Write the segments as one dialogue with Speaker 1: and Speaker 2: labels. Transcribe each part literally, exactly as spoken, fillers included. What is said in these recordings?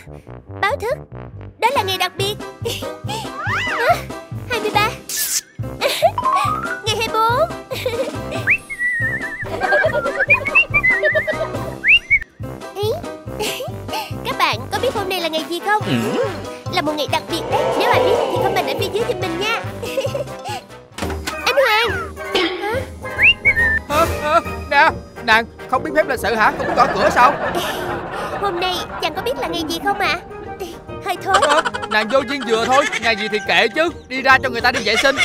Speaker 1: báo thức. Đó là ngày đặc biệt. À, hai mươi ba. Ngày hai mươi bốn. Các bạn có biết hôm nay là ngày gì không? Ừ. Là một ngày đặc biệt đấy. Nếu ai biết thì comment ở phía dưới giùm mình nha. Anh Hoàng.
Speaker 2: Hả? À, nè, nàng không biết phép lịch sự hả? Không gõ cửa sao?
Speaker 1: Hôm nay chàng có biết là ngày gì không ạ? À? Hơi thôi.
Speaker 2: À, nàng vô duyên vừa thôi. Ngày gì thì kệ chứ. Đi ra cho người ta đi vệ sinh.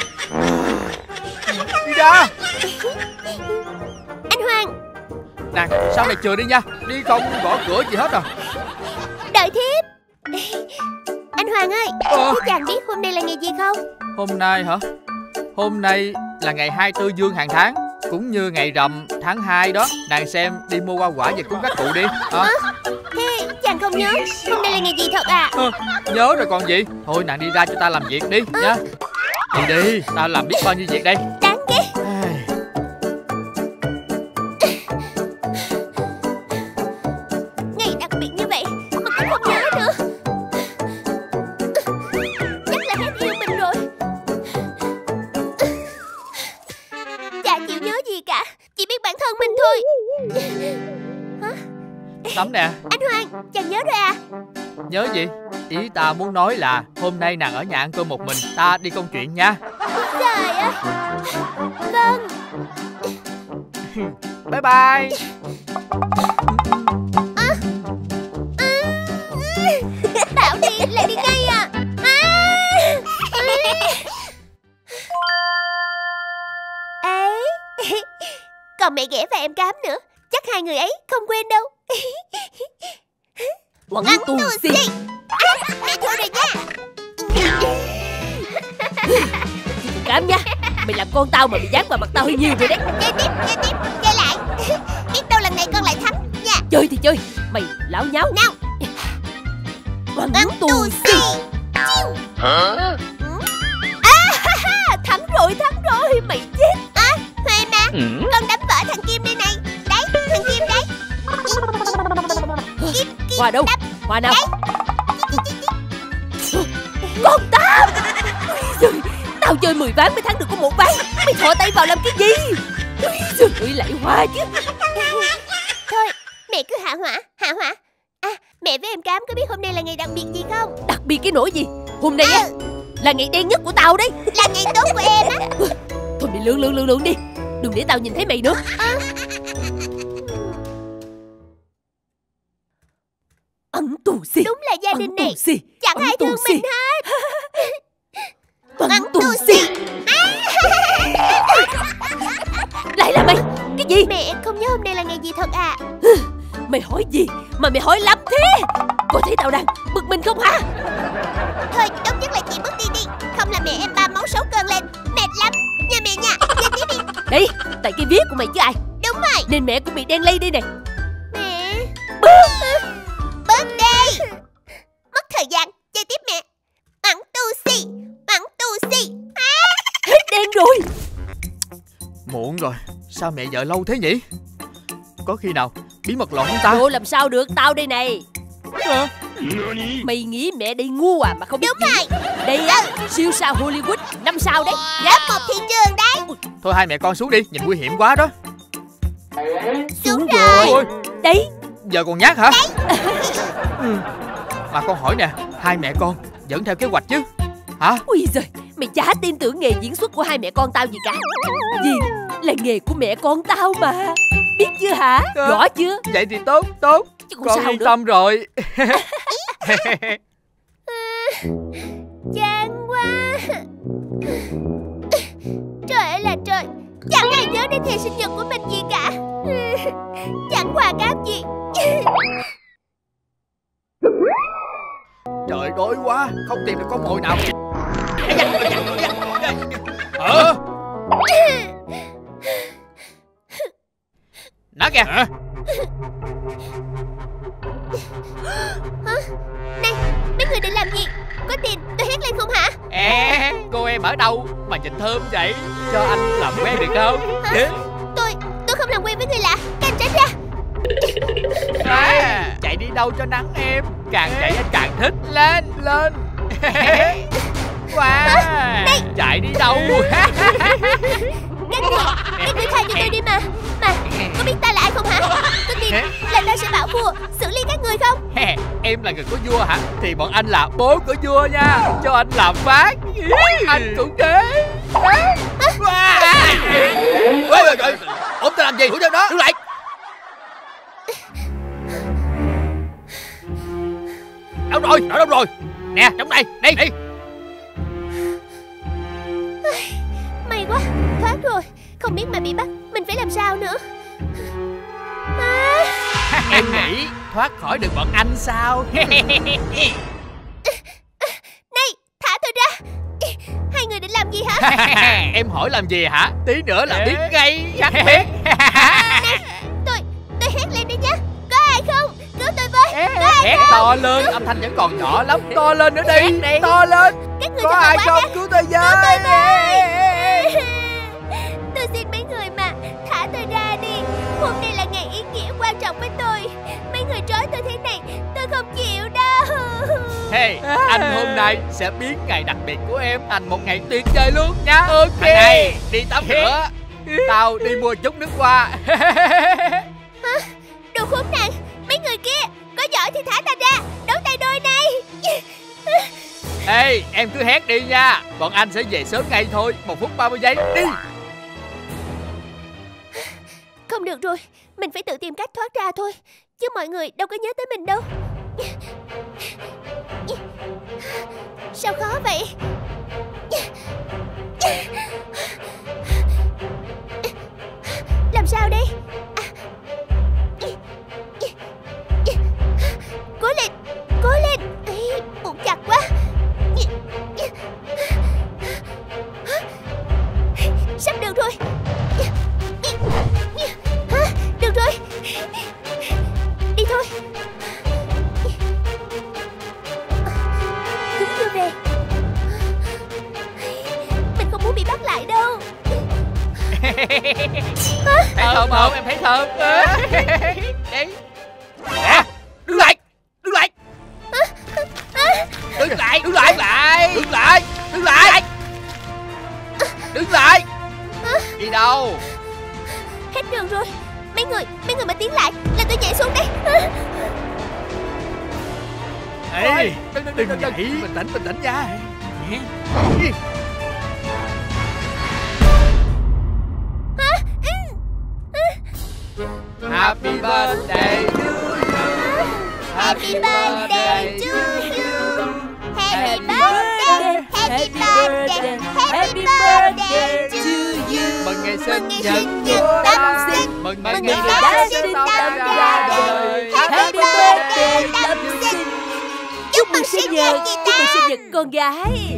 Speaker 2: Đi ra.
Speaker 1: Anh Hoàng.
Speaker 2: Nàng, sau này chừa đi nha. Đi không gõ cửa gì hết à.
Speaker 1: Đợi thiếp. Anh Hoàng ơi,
Speaker 2: à.
Speaker 1: Thế chàng biết hôm nay là ngày gì không?
Speaker 2: Hôm nay hả? Hôm nay là ngày hai mươi tư dương hàng tháng, cũng như ngày rằm tháng hai đó. Nàng xem, đi mua hoa quả về cúng các cụ đi. À.
Speaker 1: À, thế chàng không nhớ hôm nay là ngày gì thật à?
Speaker 2: À, nhớ rồi còn gì. Thôi nàng đi ra cho ta làm việc đi à. Nha. Đi đi, ta làm biết bao nhiêu việc đây.
Speaker 1: Đáng ghét. Ngày đặc biệt như vậy mà cũng không nhớ nữa. Chắc là hết yêu mình rồi. Chả chịu nhớ gì cả, chỉ biết bản thân mình thôi. Hả?
Speaker 2: Tắm nè.
Speaker 1: Anh Hoàng, chàng nhớ rồi à?
Speaker 2: Nhớ gì? Ý ta muốn nói là hôm nay nàng ở nhà ăn cơm một mình, ta đi công chuyện nha.
Speaker 1: Trời ơi. Vâng.
Speaker 2: Bye bye.
Speaker 1: À. À. Bảo đi là đi ngay à. À. Ấy. Còn mẹ Ghẻ và em Cám nữa. Chắc hai người ấy không quên đâu.
Speaker 3: Quẩn tu si.
Speaker 1: À, mẹ thua rồi nha.
Speaker 3: Cám nha. Mày làm con tao mà bị dán vào mặt tao hơi nhiều rồi đấy.
Speaker 1: Chơi tiếp, chơi tiếp, chơi lại. Biết đâu lần này con lại thắng nha.
Speaker 3: Chơi thì chơi, mày láo nháo.
Speaker 1: Nào.
Speaker 3: Quẩn tu si.
Speaker 1: Hả? À, thắng rồi, thắng rồi. Mày chết. À, Huệ mà. Ừ. Con đánh vỡ thằng Kim đây này. Đấy, thằng Kim đấy. Kim, Kim
Speaker 3: Hoa đâu?
Speaker 1: Đập.
Speaker 3: Hoa nào?
Speaker 1: Đấy.
Speaker 3: Con Tam. Tao chơi mười ván mới thắng được có một ván. Mày thò tay vào làm cái gì? Trời ơi, lại Hoa chứ.
Speaker 1: Thôi, mẹ cứ hạ hỏa, hạ hỏa. À, mẹ với em Cám có biết hôm nay là ngày đặc biệt gì không?
Speaker 3: Đặc biệt cái nỗi gì? Hôm nay
Speaker 1: à.
Speaker 3: á là ngày đen nhất của tao đấy.
Speaker 1: Là ngày tốt của em á.
Speaker 3: Thôi mày lượn lượn lượn lượn đi. Đừng để tao nhìn thấy mày nữa.
Speaker 1: À.
Speaker 3: Ẩn tù si.
Speaker 1: Đúng là gia đình này
Speaker 3: si.
Speaker 1: Chẳng ai thương
Speaker 3: si.
Speaker 1: mình hết.
Speaker 3: Ẩn tù si. Lại là mày. Cái gì?
Speaker 1: Mẹ không nhớ hôm nay là ngày gì thật à?
Speaker 3: Mày hỏi gì mà mày hỏi lắm thế? Có thấy tao đang bực mình không hả?
Speaker 1: Thôi tốt nhất là chị bước đi đi. Không là mẹ em ba máu sáu cơn lên. Mệt lắm. Nha mẹ nha. Chơi tiếp đi.
Speaker 3: Đấy, tại cái viết của mày chứ ai.
Speaker 1: Đúng rồi.
Speaker 3: Nên mẹ cũng bị đen lây đây này.
Speaker 1: Mẹ bớt Bớt đi. Mất thời gian. Chơi tiếp mẹ. Bắn tu si. Bắn tu si. À.
Speaker 3: Hết đen rồi.
Speaker 2: Muộn rồi. Sao mẹ vợ lâu thế nhỉ? Có khi nào bí mật lộn ta?
Speaker 3: Ủa làm sao được, tao đây này.
Speaker 2: À.
Speaker 3: Mày nghĩ mẹ đây ngu à mà không biết.
Speaker 1: Đúng rồi.
Speaker 3: Đây á, siêu sao Hollywood năm sao đấy.
Speaker 1: Lớp một thị trường đấy.
Speaker 2: Thôi hai mẹ con xuống đi, nhìn nguy hiểm quá đó.
Speaker 1: Xuống rồi.
Speaker 2: Ôi.
Speaker 3: Đấy.
Speaker 2: Giờ còn nhát hả? Ừ. Mà con hỏi nè, hai mẹ con vẫn theo kế hoạch chứ? Hả?
Speaker 3: Ui giời, mày chả tin tưởng nghề diễn xuất của hai mẹ con tao gì cả. Diễn là nghề của mẹ con tao mà. Biết chưa hả? À, rõ chưa?
Speaker 2: Vậy thì tốt, tốt.
Speaker 3: Chứ còn
Speaker 2: con
Speaker 3: sao
Speaker 2: yên
Speaker 3: nữa.
Speaker 2: tâm rồi.
Speaker 1: Chán quá. Trời ơi là trời. Chẳng ai nhớ đến ngày sinh nhật của mình gì cả. Chẳng quà cáp gì.
Speaker 2: Trời đói quá, không tìm được con mồi nào. Ờ. Nó kìa. Hả?
Speaker 1: Này, mấy người định làm gì? Có tiền tôi hét lên không hả?
Speaker 2: À, cô em ở đâu mà nhìn thơm vậy? Cho anh làm quen được không?
Speaker 1: Hả? Tôi, tôi không làm quen với người lạ. Các anh tránh ra.
Speaker 2: À, chạy đi đâu cho nắng em? Càng chạy anh càng thích. Lên lên. Wow. Chạy đi đâu?
Speaker 1: Các người, các người tha cho tôi đi mà. Mà, có biết ta là ai không hả? Tôi tin là ta sẽ bảo vua xử lý các người không?
Speaker 2: Em là người của vua hả? Thì bọn anh là bố của vua nha. Cho anh làm phát. Anh cũng thế. Ôi trời, ông ta làm gì? Đuổi theo đó. Đứng lại. Đâu rồi? Đâu đâu rồi? Nè, trong đây, đi, đi.
Speaker 1: May quá, thoát rồi. Không biết mà bị bắt, mình phải làm sao nữa? À...
Speaker 2: Em nghĩ thoát khỏi được bọn anh sao?
Speaker 1: Này, thả tôi ra. Hai người định làm gì hả?
Speaker 2: Em hỏi làm gì hả? Tí nữa là biết ngay. Chắc biết.
Speaker 1: Này, tôi, tôi hét lên đi nhá. Có ai không? Cứu tôi với. Có ai
Speaker 2: hét
Speaker 1: không?
Speaker 2: To lên, âm thanh vẫn còn nhỏ lắm. To lên nữa đi, to lên.
Speaker 1: Các người
Speaker 2: có ai không? Cứu tôi với. Cứu tôi với.
Speaker 1: Tôi xin mấy người mà thả tôi ra đi. Hôm nay là ngày ý nghĩa quan trọng với tôi. Mấy người trói tôi thế này, tôi không chịu đâu.
Speaker 2: Hey, anh hôm nay sẽ biến ngày đặc biệt của em thành một ngày tuyệt vời luôn nha. Ok. Thằng này đi tắm rửa. Tao đi mua chút nước hoa.
Speaker 1: Hả? Đồ khốn nạn. Mấy người kia, có giỏi thì thả ta ra. Đấu tay đôi này.
Speaker 2: Ê, em cứ hét đi nha. Bọn anh sẽ về sớm ngay thôi. Một phút ba mươi giây, đi.
Speaker 1: Không được rồi, mình phải tự tìm cách thoát ra thôi. Chứ mọi người đâu có nhớ tới mình đâu. Sao khó vậy? Làm sao đây? Cố lên, cố lên. Ê, buộc chặt quá. Sắp được rồi. Được rồi. Đi thôi. Chúng chưa về. Mình không muốn bị bắt lại đâu.
Speaker 2: Thấy thơm không? Em thấy thơm. Đi. À, đứng lại. Đứng lại. Đứng lại. Đứng lại. Đứng lại. Đứng lại. Đứng lại. Đi đâu?
Speaker 1: Hết đường rồi. Mấy người, mấy người mà tiến lại là tôi nhảy xuống đây.
Speaker 2: Ê, đừng, đừng, đừng, đừng nhảy. Bình tĩnh, bình tĩnh nha. Happy birthday to you.
Speaker 1: Happy birthday to you. Happy birthday, happy birthday, happy birthday to you.
Speaker 2: Mừng ngày sinh
Speaker 1: nhật
Speaker 2: của
Speaker 1: Tâm
Speaker 2: ta.
Speaker 1: Sinh.
Speaker 2: Mừng
Speaker 1: Mừng
Speaker 2: ngày
Speaker 1: ngày Tâm Sinh Tâm ra đời. Happy birthday Tâm Sinh. Chúc mừng sinh nhật chị ta.
Speaker 3: Chúc mừng sinh nhật con gái.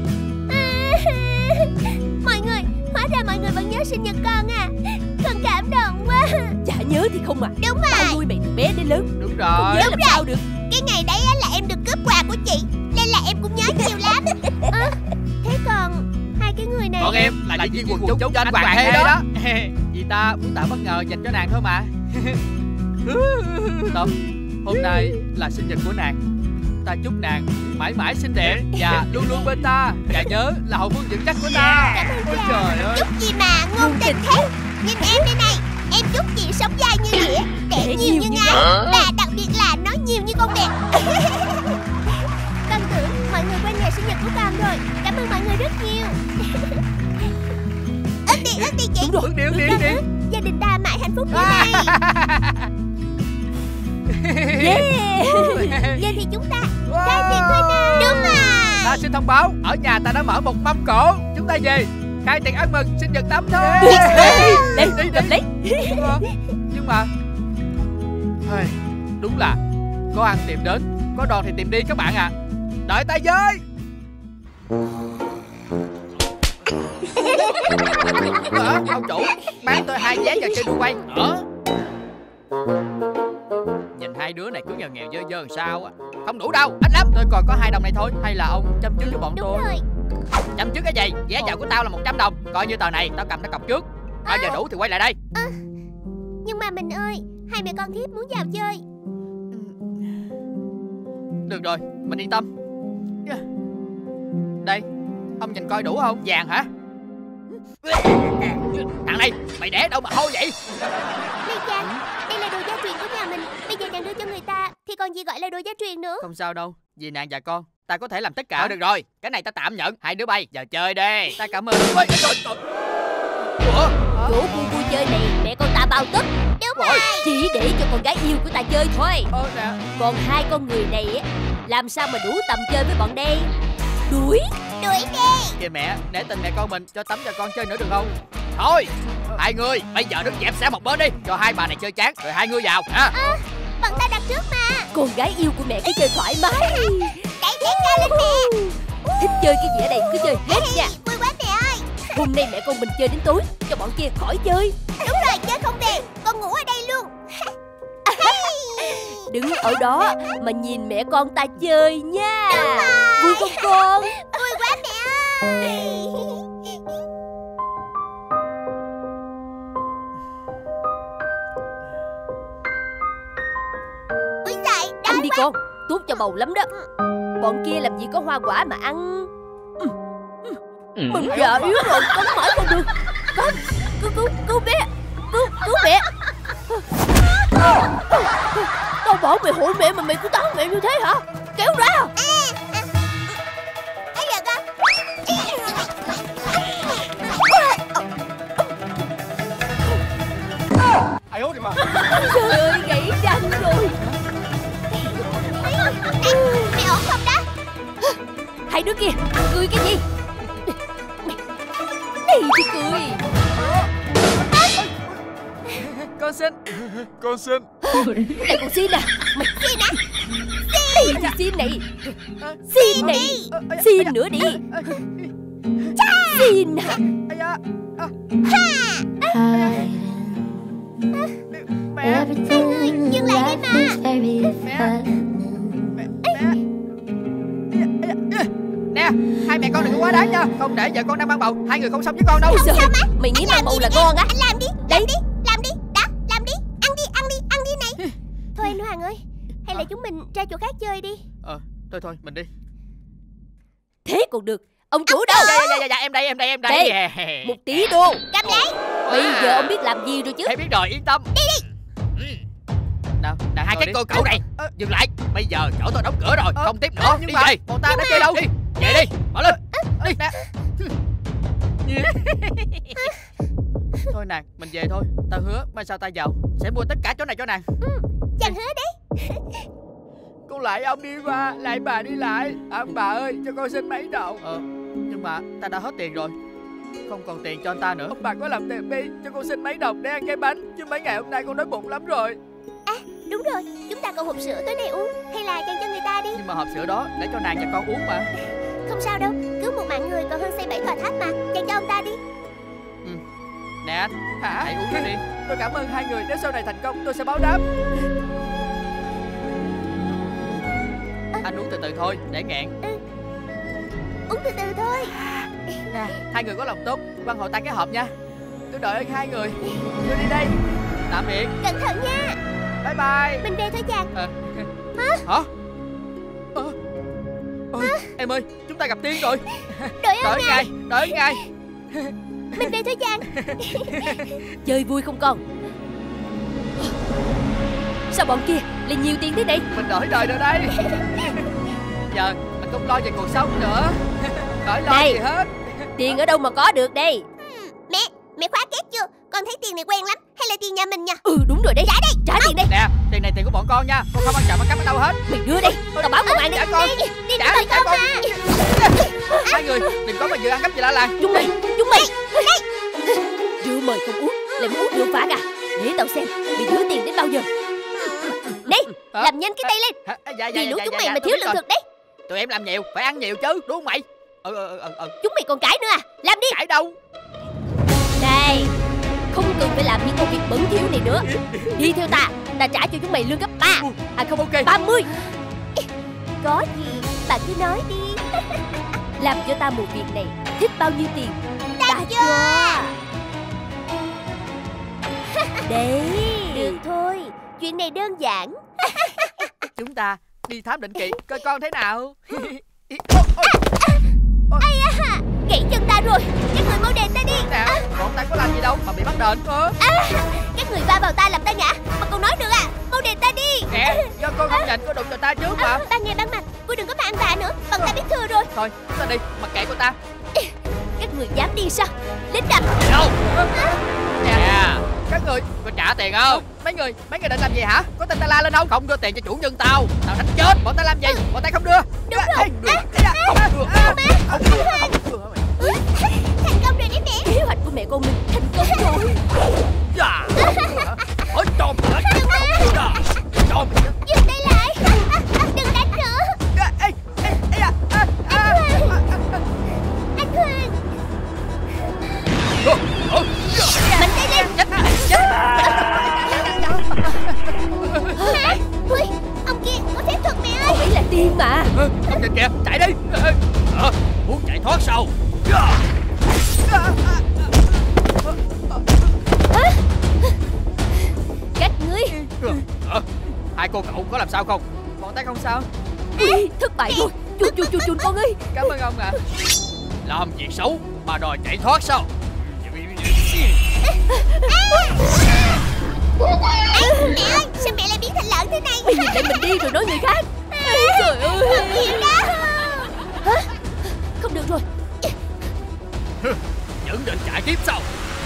Speaker 1: Mọi người, hóa ra mọi người vẫn nhớ sinh nhật con à. Con cảm động quá.
Speaker 3: Chả nhớ thì không à.
Speaker 1: Đúng rồi.
Speaker 3: Tao nuôi mày từ bé đến lớn.
Speaker 2: Đúng
Speaker 3: Không
Speaker 2: rồi.
Speaker 3: nhớ làm sao được.
Speaker 1: Cái ngày đấy á là em được cướp quà của chị, nên là em cũng nhớ nhiều lắm. À, thế còn hai cái người này.
Speaker 2: Bọn em là diễn viên quần chúng cho anh Hoàng Thê đó. Vì ta muốn tạo bất ngờ dành cho nàng thôi mà. Tốt, hôm nay là sinh nhật của nàng. Ta chúc nàng mãi mãi xinh đẹp và luôn luôn bên ta. Và nhớ là hậu phương vững chắc của ta.
Speaker 1: Cảm ơn
Speaker 2: Ôi
Speaker 1: cha.
Speaker 2: trời ơi.
Speaker 1: Chúc gì mà ngôn tình thế. Nhìn em đây này. Em chúc chị sống dài như đĩa, để nhiều như ngái, và đặc biệt là nói nhiều như con vẹt. Con tưởng mọi người quên ngày sinh nhật của con rồi. Cảm ơn mọi người rất nhiều. Ước đi, ước đi chị.
Speaker 2: Ước đi, ước đi, ước đi.
Speaker 1: Gia đình ta mãi hạnh phúc như này.
Speaker 3: Yeah.
Speaker 1: Giờ thì chúng ta ra tiền thôi nào. Đúng rồi.
Speaker 2: Ta xin thông báo, ở nhà ta đã mở một mâm cổ. Chúng ta về khai tiệc ăn mừng sinh nhật Tâm thôi.
Speaker 3: Đây, cầm lấy.
Speaker 2: Nhưng mà hey, đúng là có ăn tìm đến, có đòn thì tìm đi các bạn à. Đợi ta với. Hả? Ông chủ bán tôi hai vé vào chơi đu quay. Ờ. Nhìn hai đứa này cứ nghèo nghèo dơ dơ làm sao á. Không đủ đâu, ít lắm. Tôi còn có hai đồng này thôi. Hay là ông chăm trước cho bọn
Speaker 1: Đúng
Speaker 2: tôi?
Speaker 1: rồi.
Speaker 2: Chăm trước cái gì? Vé vào của tao là một trăm đồng. Coi như tờ này tao cầm nó cọc trước. Bao giờ đủ thì quay lại đây.
Speaker 1: À, nhưng mà mình ơi, hai mẹ con Thiếp muốn vào chơi.
Speaker 2: Được rồi, mình yên tâm. Đây, ông nhìn coi đủ không? Vàng hả? Thằng này, mày đẻ đâu mà hôi vậy?
Speaker 1: Này chàng, đây là đồ gia truyền của nhà mình. Bây giờ chàng đưa cho người ta thì còn gì gọi là đồ gia truyền nữa.
Speaker 2: Không sao đâu, vì nàng và con ta có thể làm tất cả. Ờ, được rồi, cái này ta tạm nhận. Hai đứa bay, giờ chơi đi. Ta cảm ơn. Ôi, trời, trời. Ủa?
Speaker 3: Chỗ khu vui chơi này mẹ con ta bao tất.
Speaker 1: Đúng rồi.
Speaker 3: Chỉ để cho con gái yêu của ta chơi thôi.
Speaker 2: Ờ, nè.
Speaker 3: Còn hai con người này làm sao mà đủ tầm chơi với bọn đây? Đuổi.
Speaker 1: Đuổi đi.
Speaker 2: Kìa mẹ, để tình mẹ con mình cho Tấm cho con chơi nữa được không? Thôi, hai người bây giờ đứng dẹp xe một bên đi, cho hai bà này chơi chán, rồi hai người vào ha.
Speaker 1: À, bọn ta đặt trước mà.
Speaker 3: Con gái yêu của mẹ cứ chơi thoải mái.
Speaker 1: Đẩy tiếng ca lên mẹ.
Speaker 3: Thích chơi cái gì ở đây cứ chơi hết nha.
Speaker 1: Vui quá mẹ ơi.
Speaker 3: Hôm nay mẹ con mình chơi đến tối, cho bọn kia khỏi chơi.
Speaker 1: Đúng rồi, chơi không về, con ngủ ở đây luôn.
Speaker 3: Đứng ở đó mà nhìn mẹ con ta chơi nha. Vui không con?
Speaker 1: Vui quá mẹ ơi. Úi giời,
Speaker 3: Ăn đi con, tốt cho bầu lắm đó. Bọn kia làm gì có hoa quả mà ăn. Mình già yếu rồi, cắn mãi không được. Con, cứu, cứu, cứu bé. Cứu, cứu mẹ. Tao bảo mày hộ mẹ mà mày cứ tán mẹ như thế hả? Kéo ra.
Speaker 1: Bây giờ con.
Speaker 2: Ai hốt đi mà.
Speaker 3: Trời ơi, gãy răng rồi.
Speaker 1: Mẹ ổn không đó?
Speaker 3: Hai đứa kia, cười cái gì? Này thì cười.
Speaker 2: Con xin. Con xin.
Speaker 3: Này con xin à? Mày
Speaker 1: Xin à?
Speaker 3: Đây thì xin này. Xin này. Xin nữa đi. Xin à?
Speaker 2: Ây da. Mẹ.
Speaker 1: Hai người dừng lại đi mà.
Speaker 2: Nè, hai mẹ con đừng có quá đáng nha. Không để vợ con đang mang bầu, hai người không sống với con đâu.
Speaker 3: Sao má? Mày nghĩ mang bầu là con á?
Speaker 1: Anh làm đi, làm đi, làm đi, đã, làm đi. Ăn đi, ăn đi, ăn đi này. Thôi anh Hoàng ơi, hay là chúng mình ra chỗ khác chơi đi.
Speaker 2: Ờ, thôi thôi, mình đi.
Speaker 3: Thế còn được. Ông chủ đâu?
Speaker 2: Dạ, dạ, dạ, dạ, em đây, em đây, em đây.
Speaker 3: Đây, một tí đô.
Speaker 1: Cầm lấy.
Speaker 3: Bây giờ ông biết làm gì rồi chứ?
Speaker 2: Em biết rồi, yên tâm. Đi đi. Nào, nè hai cái cô cậu này, dừng lại. Bây giờ chỗ tôi đóng cửa rồi, không tiếp nữa. Đi về. Bọn ta đã chơi đâu? Đi, về đi, mở lên. Đi nè. Thôi nàng, mình về thôi. Ta hứa mai sau ta giàu sẽ mua tất cả chỗ này cho nàng.
Speaker 1: Ừ, chàng hứa đấy.
Speaker 2: Con lại ông đi qua, lại bà đi lại. Ông bà ơi, cho con xin mấy đồng. Ờ, nhưng mà ta đã hết tiền rồi, không còn tiền cho anh ta nữa. Ông bà có làm tiền đi, cho con xin mấy đồng để ăn cái bánh. Chứ mấy ngày hôm nay con đói bụng lắm rồi.
Speaker 1: À, đúng rồi, chúng ta còn hộp sữa tối nay uống. Hay là chàng cho người ta đi.
Speaker 2: Nhưng mà hộp sữa đó để cho nàng và con uống mà.
Speaker 1: Không sao đâu, cứu một mạng người còn hơn xây bảy tòa tháp mà. Chàng cho ông ta đi.
Speaker 2: Ừ. Nè anh, hả? Hãy uống nó đi. Tôi cảm ơn hai người, nếu sau này thành công tôi sẽ báo đáp. À. Anh uống từ từ thôi, để nghẹn.
Speaker 1: Ừ. Uống từ từ thôi.
Speaker 2: Nè, hai người có lòng tốt, quan hộ tan cái hộp nha. Tôi đợi ơn hai người. Tôi đi đây. Tạm biệt.
Speaker 1: Cẩn thận nha.
Speaker 2: Bye bye.
Speaker 1: Mình về thôi chàng.
Speaker 2: À. Hả? Hả? À. Ôi, à. Em ơi, chúng ta gặp Tiên rồi.
Speaker 1: Đợi ơn
Speaker 2: Đợi
Speaker 1: ngài.
Speaker 2: ngài, đợi ngài.
Speaker 1: Mình về thôi chàng.
Speaker 3: Chơi vui không con? Sao bọn kia lại nhiều tiền thế này?
Speaker 2: Mình đổi đời rồi đây. Giờ mình không lo về cuộc sống nữa. Khỏi lo
Speaker 3: Này,
Speaker 2: gì hết.
Speaker 3: Tiền ở đâu mà có được đây?
Speaker 1: Ừ, mẹ, mẹ khóa két chưa? Con thấy tiền này quen lắm. Hay là tiền nhà mình nha?
Speaker 3: Ừ đúng rồi đấy. Trả đây, trả tiền đây.
Speaker 2: Nè, tiền này tiền của bọn con nha. Con không ăn chậm ăn cắp ở đâu hết.
Speaker 3: Mày đưa đây, tao báo công an đi.
Speaker 2: Trả con.
Speaker 1: Đi, đi
Speaker 2: Trả
Speaker 1: đợi
Speaker 2: đi, trả
Speaker 1: con
Speaker 2: con.
Speaker 1: mà.
Speaker 2: Hai người đừng có mà vừa ăn cắp gì lạ làng.
Speaker 3: Chúng mày, chúng mày. Rượu mời không uống, lại muốn uống rượu phá à? Để tao xem mày giữ tiền đến bao giờ. Này,
Speaker 2: Hả?
Speaker 3: làm nhanh cái tay lên.
Speaker 2: Hả? Dạ, dạ,
Speaker 3: Vì
Speaker 2: dạ,
Speaker 3: lũ
Speaker 2: dạ,
Speaker 3: chúng
Speaker 2: dạ,
Speaker 3: mày
Speaker 2: dạ,
Speaker 3: mà
Speaker 2: tôi
Speaker 3: thiếu
Speaker 2: biết
Speaker 3: lương
Speaker 2: rồi.
Speaker 3: thực đấy.
Speaker 2: Tụi em làm nhiều, phải ăn nhiều chứ, đúng không mày? Ừ, ừ, ừ, ừ.
Speaker 3: Chúng mày còn cãi nữa à? Làm đi.
Speaker 2: Cãi đâu?
Speaker 3: Này, không cần phải làm những công việc bẩn thỉu này nữa. Đi theo ta, ta trả cho chúng mày lương gấp ba. À không,
Speaker 2: ok.
Speaker 3: ba mươi.
Speaker 1: Có gì, bà cứ nói đi.
Speaker 3: Làm cho ta một việc này, thích bao nhiêu tiền
Speaker 1: Ta
Speaker 3: cho. Đấy.
Speaker 1: Được thôi, chuyện này đơn giản.
Speaker 2: Chúng ta đi thám định kỳ coi con thế nào.
Speaker 1: Ây da, gãy chân ta rồi. Các người mau đền ta đi.
Speaker 2: Nè, bọn ta có làm gì đâu mà bị bắt đền.
Speaker 1: À, các người va vào ta làm ta ngã mà còn nói được à? Mau đền ta đi.
Speaker 2: Nè, do con không nhìn, có đụng vào ta trước mà.
Speaker 1: À, ban ngày ban mặt, cô đừng có mà ăn vạ nữa. Bọn ta biết thừa rồi.
Speaker 2: Thôi, chúng ta đi, mặc kệ của ta.
Speaker 1: Các người dám đi sao? Lính đập.
Speaker 2: Đâu? Nè, các người có trả tiền không? Mấy người, mấy người định làm gì hả? Có tin ta la lên không? Không đưa tiền cho chủ nhân tao, tao đánh chết. Bọn ta làm gì? Bọn ta không đưa.
Speaker 1: Đúng rồi. Thành công rồi đấy mẹ.
Speaker 3: Kế hoạch của mẹ con mình thành công rồi.
Speaker 2: Ôi trộm lại. Trộm.
Speaker 1: Dừng tay lại. Đừng đánh nữa.
Speaker 2: Ê, ê, ê, à, à, à.
Speaker 1: Anh Hoàng. Mạnh tay lên. Hả? Ui, ông kia có phép thuật mẹ ơi.
Speaker 3: Ông ấy là tiên mà.
Speaker 2: Ông nhìn kìa, chạy đi. À, muốn chạy thoát sao?
Speaker 3: Các ngươi.
Speaker 2: À, hai cô cậu có làm sao không? Bọn ta không sao.
Speaker 3: Ui, thất bại rồi. Chun chun chun chun con ơi.
Speaker 2: Cảm ơn ông ạ. À. Làm việc xấu mà đòi chạy thoát sao?
Speaker 1: Mẹ ơi, sao mẹ lại biến thành lợn thế này?
Speaker 3: Mày nhìn lại mình đi rồi nói người khác. Trời ơi.
Speaker 1: Không chịu đâu.
Speaker 3: Hả? Không được rồi.
Speaker 2: Vẫn định chạy tiếp sao?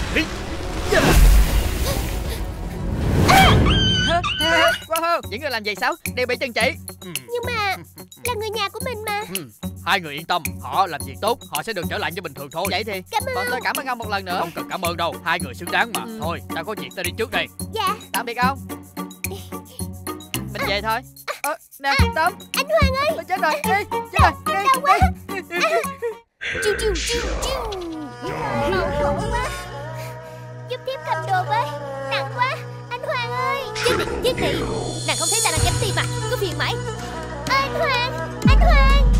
Speaker 2: Quá hơn. Những người làm gì sao? Đều bị trừng trị.
Speaker 1: Nhưng mà là người nhà của mình mà.
Speaker 2: Hai người yên tâm, họ làm việc tốt, họ sẽ được trở lại như bình thường thôi. Vậy thì
Speaker 1: cảm ơn.
Speaker 2: bọn tôi cảm ơn ông một lần nữa. Không cần cảm ơn đâu, hai người xứng đáng mà. Ừ. Thôi, ta có việc ta đi trước đây.
Speaker 1: Dạ.
Speaker 2: Tạm biệt ông. Mình về thôi. Ờ, nè, Tâm.
Speaker 1: Anh Hoàng ơi.
Speaker 2: Tôi chết rồi, đi, chết rồi, đi,
Speaker 1: đau quá.
Speaker 2: đi.
Speaker 1: Chiu chiu chiu chiu. Đau khổ quá. Giúp tiếp cầm đồ với. Nặng quá. Anh Hoàng ơi.
Speaker 3: Chết đi, chết đi. Nàng không thấy ta đang gánh tim mà, cứ phiền mãi.
Speaker 1: Anh Hoàng, anh Hoàng.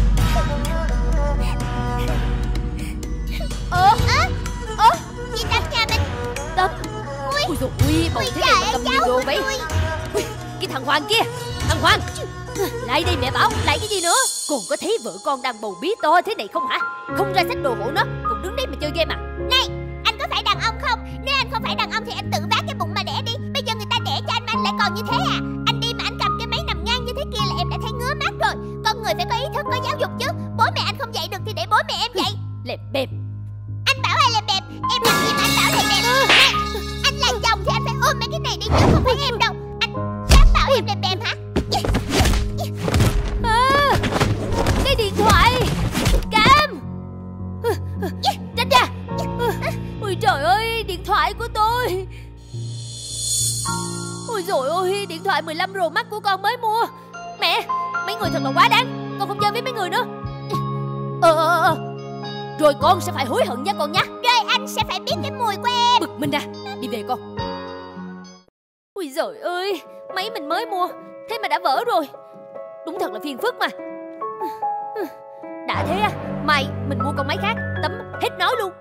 Speaker 3: Ơ,
Speaker 1: ơ, ơ, gì Tâm nhà mình?
Speaker 3: Tâm.
Speaker 1: Ui,
Speaker 3: ui dồi ui, bầu thế này mà cầm nhiều đồ vậy. Ui, cái thằng Hoàng kia, thằng Hoàng. Lại đây mẹ bảo, lại cái gì nữa? Còn có thấy vợ con đang bầu bí to thế này không hả? Không ra xách đồ hộ nó, còn đứng đây mà chơi game à?
Speaker 1: Này, anh có phải đàn ông không? Nếu anh không phải đàn ông thì anh tự vác cái bụng mà đẻ đi. Bây giờ người ta đẻ cho anh mà anh lại còn như thế à? Anh đi mà anh cầm cái máy nằm ngang như thế kia là em đã thấy ngứa mắt rồi. Con người phải có ý thức, có giáo dục chứ. Bố mẹ anh không dạy được thì để bố mẹ em dạy.
Speaker 3: Lẹp bẹp.
Speaker 1: Anh bảo ai là bẹp? Em làm gì mà anh bảo là bẹp? Này, anh là chồng thì anh phải ôm mấy cái này đi chứ không phải em đâu. Anh dám bảo em là bẹp hả?
Speaker 3: À, cái điện thoại. Cam. Tránh ra. Ôi trời ơi, điện thoại của tôi. Ôi dồi ôi, điện thoại mười lăm Pro Max của con mới mua. Mẹ, mấy người thật là quá đáng. Con không chơi với mấy người nữa. Ờ ờ ờ Rồi con sẽ phải hối hận nha con nhé.
Speaker 1: Rồi anh sẽ phải biết cái mùi của em.
Speaker 3: Bực mình à, đi về con. Ôi giời ơi, máy mình mới mua, thế mà đã vỡ rồi. Đúng thật là phiền phức mà. Đã thế à, mày, mình mua con máy khác. Tấm hết nói luôn.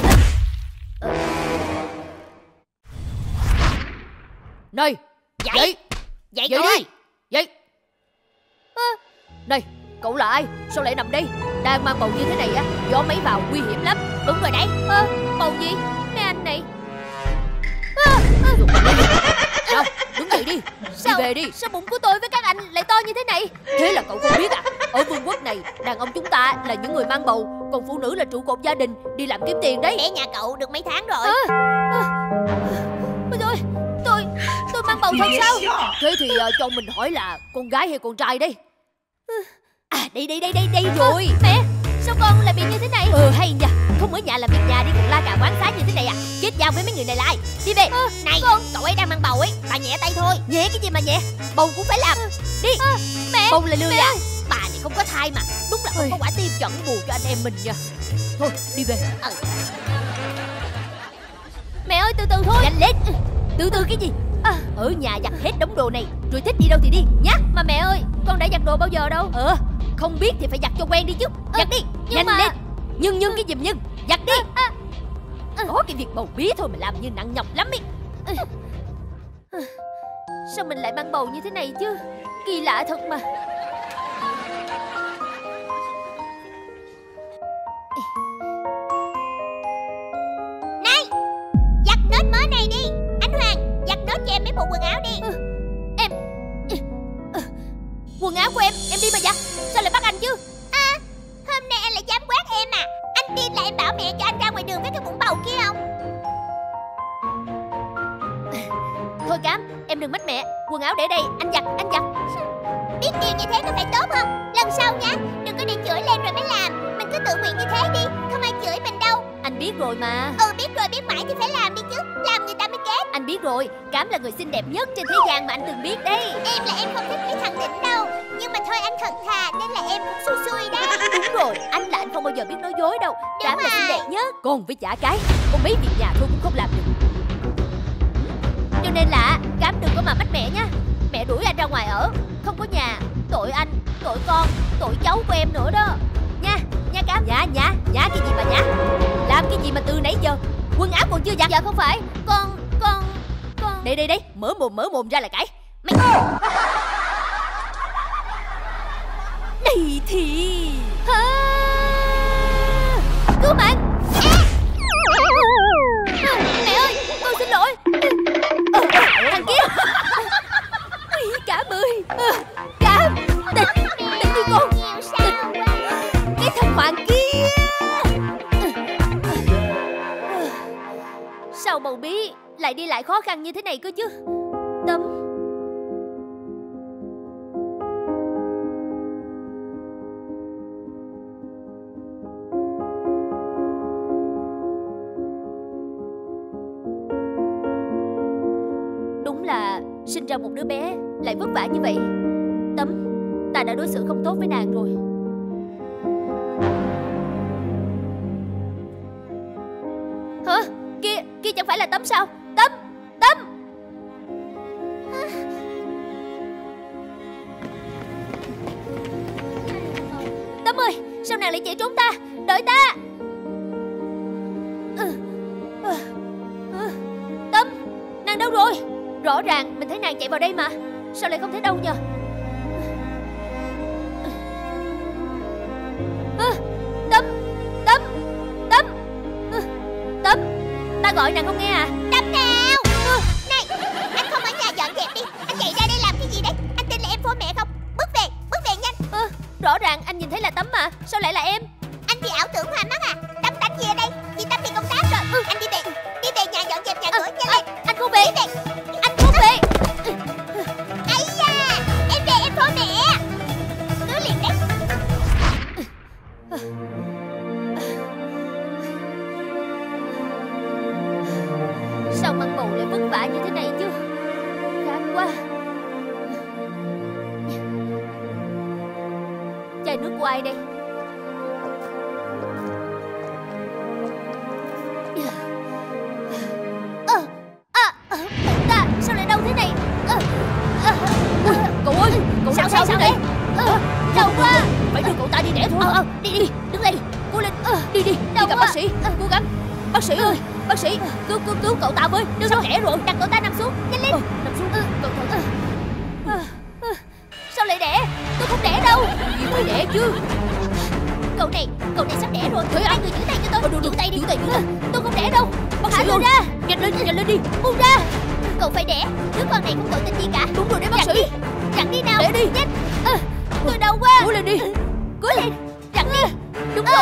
Speaker 3: Này,
Speaker 1: Dậy,
Speaker 3: dậy,
Speaker 1: dậy
Speaker 3: dậy
Speaker 1: cậu ơi.
Speaker 3: đi, dậy. À, này, cậu là ai? Sao lại nằm đây? Đang mang bầu như thế này á, gió máy vào nguy hiểm lắm.
Speaker 1: Đúng rồi đấy.
Speaker 3: À, bầu gì? Mấy anh này. À, à. Nào, đứng dậy đi,
Speaker 1: Sao,
Speaker 3: đi về đi.
Speaker 1: sao bụng của tôi với các anh lại to như thế này?
Speaker 3: Thế là cậu không biết à? Ở vương quốc này, đàn ông chúng ta là những người mang bầu, còn phụ nữ là trụ cột gia đình, đi làm kiếm tiền đấy.
Speaker 1: Để nhà cậu được mấy tháng rồi.
Speaker 3: À, à. Ôi trời, tôi, tôi mang bầu thật sao? Thế thì uh, cho mình hỏi là con gái hay con trai đây? À, đây đây đây đây đây rồi.
Speaker 1: À, mẹ, sao con lại bị như thế này?
Speaker 3: Ừ hay nha, không ở nhà làm việc nhà đi còn la cà quán xá như thế này à? Kết giao với mấy người này lại. Đi về.
Speaker 1: À, này, con, cậu ấy đang mang bầu ấy, bà nhẹ tay thôi.
Speaker 3: Nhẹ cái gì mà nhẹ, bầu cũng phải làm. Đi.
Speaker 1: À, mẹ,
Speaker 3: bầu là lừa
Speaker 1: mẹ.
Speaker 3: à? Bà này không có thai mà, đúng là không có quả tim chuẩn bù cho anh em mình nha. Thôi đi về.
Speaker 1: Ừ. Mẹ ơi, từ từ thôi.
Speaker 3: Nhanh lên. Từ từ cái gì? À, ở nhà giặt hết đống đồ này rồi thích đi đâu thì đi nhá.
Speaker 1: Mà mẹ ơi, con đã giặt đồ bao giờ đâu.
Speaker 3: Ờ, không biết thì phải giặt cho quen đi chứ. Giặt đi, nhanh
Speaker 1: mà...
Speaker 3: lên. Nhưng nhưng cái gì mà nhưng, giặt đi. À, à. Có cái việc bầu bí thôi mà làm như nặng nhọc lắm ý.
Speaker 1: Sao mình lại mang bầu như thế này chứ? Kỳ lạ thật mà. mấy bộ quần áo đi.
Speaker 3: ừ, Em ừ, quần áo của em, em đi mà dạ. Sao lại bắt anh chứ?
Speaker 1: À, hôm nay anh lại dám quát em à? Anh tin là em bảo mẹ cho anh ra ngoài đường với cái bụng bầu kia không?
Speaker 3: Thôi Cám, em đừng mách mẹ. Quần áo để đây, anh giặt, anh giặt.
Speaker 1: Biết điều như thế có phải tốt không? Lần sau nhá, đừng có để chửi lên rồi mới làm. Mình cứ tự nguyện như thế đi, không ai chửi mình đâu.
Speaker 3: Anh biết rồi mà.
Speaker 1: Ừ, biết rồi, biết mãi thì phải làm đi chứ. Làm người ta mới ghét.
Speaker 3: Anh biết rồi, Cám là người xinh đẹp nhất trên thế gian mà anh từng biết đấy.
Speaker 1: Em là em không thích mấy thằng đỉnh đâu. Nhưng mà thôi anh thật thà nên là em cũng xui xui đó.
Speaker 3: Đúng rồi, anh là anh không bao giờ biết nói dối đâu. Cám là
Speaker 1: rồi.
Speaker 3: xinh đẹp nhất. Còn với chả cái, có mấy việc nhà thôi cũng không làm được. Cho nên là Cám đừng có mà mách mẹ nhá. Mẹ đuổi anh ra ngoài ở, không có nhà. Tội anh, tội con, tội cháu của em nữa đó. Nha, nha Cám. Dạ, dạ, dạ cái gì mà dạ? Làm cái gì mà từ nãy giờ quần áo còn chưa giặt? Dạ không phải, con, con, con. Đây, đây, đây, mở mồm, mở mồm ra là cãi. Mày... Này thì... À... Cứu mạng! À! Mẹ ơi, con xin lỗi. À, à, thằng kia. Cám ơi, Cám, tỉnh, tỉnh đi con, tỉnh. Cái thằng Hoàng kia. Sao bầu bí lại đi lại khó khăn như thế này cơ chứ? Tâm. Đúng là sinh ra một đứa bé lại vất vả như vậy. Tấm, ta đã đối xử không tốt với nàng rồi. Hả? Kia, kia chẳng phải là Tấm sao? Tấm, Tấm. Tấm ơi, sao nàng lại chạy trốn ta? Đợi ta. Tấm, nàng đâu rồi? Rõ ràng mình thấy nàng chạy vào đây mà. Sao lại không thấy đâu nhờ? À, Tâm, Tâm, Tâm, à, Tâm. Ta gọi nàng không nghe à?
Speaker 1: Tâm nào? À, này, anh không ở nhà dọn dẹp đi. Anh chạy ra đây làm cái gì đấy? Anh tin là em phô mẹ không? Bước về, bước về nhanh.
Speaker 3: À, rõ ràng anh nhìn thấy là Tấm mà. Sao lại là em?
Speaker 1: Anh thì ảo tưởng hoa mắt à? Tấm đánh gì ở đây? Chị Tấm đi công tác rồi. Ừ, anh đi về, đi về nhà dọn dẹp nhà cửa. Nhanh lên.
Speaker 3: Anh không về.
Speaker 1: Đi về.
Speaker 3: Anh không về.
Speaker 1: Ấy da, em về em phô mẹ. Cứ liền đấy.
Speaker 3: Sao mang bầu lại vất vả như thế này chứ? Chán quá. Chai nước của ai đây? Ờ, à, à, ta sao lại đau thế này? À, à, ui, cậu ơi, cậu sao sao thế này? À, đau quá. Phải đưa cậu ta đi đẻ thôi. Ờ, à, đi đi, đứng lên, cố lên. À, đi đi, đi gặp bác sĩ, cố gắng. Bác sĩ ơi, bác sĩ, cứu cứu cứu cậu ta với, đừng sắp đẻ rồi. Đặt cậu ta nằm xuống, nhanh lên. Ừ, nằm xuống, ừ, cậu cậu. À, à, à, sao lại đẻ? Tôi không đẻ đâu. Gì phải đẻ chứ? Cậu này, cậu này sắp đẻ rồi. Thôi ai người giữ tay cho tôi. Giữ tay đi, giữ tay, giữ tay. Tôi không đẻ đâu. Bác sĩ ơi, ra, nhanh lên, nhanh lên đi, buông ra. Cậu phải đẻ, đứa con này không tội tình gì cả. Đúng rồi đấy bác sĩ. Dặn đi nào, đẻ đi, nhanh. À, tôi đau quá. Cố lên đi, cố lên, dặn đi. Đúng rồi.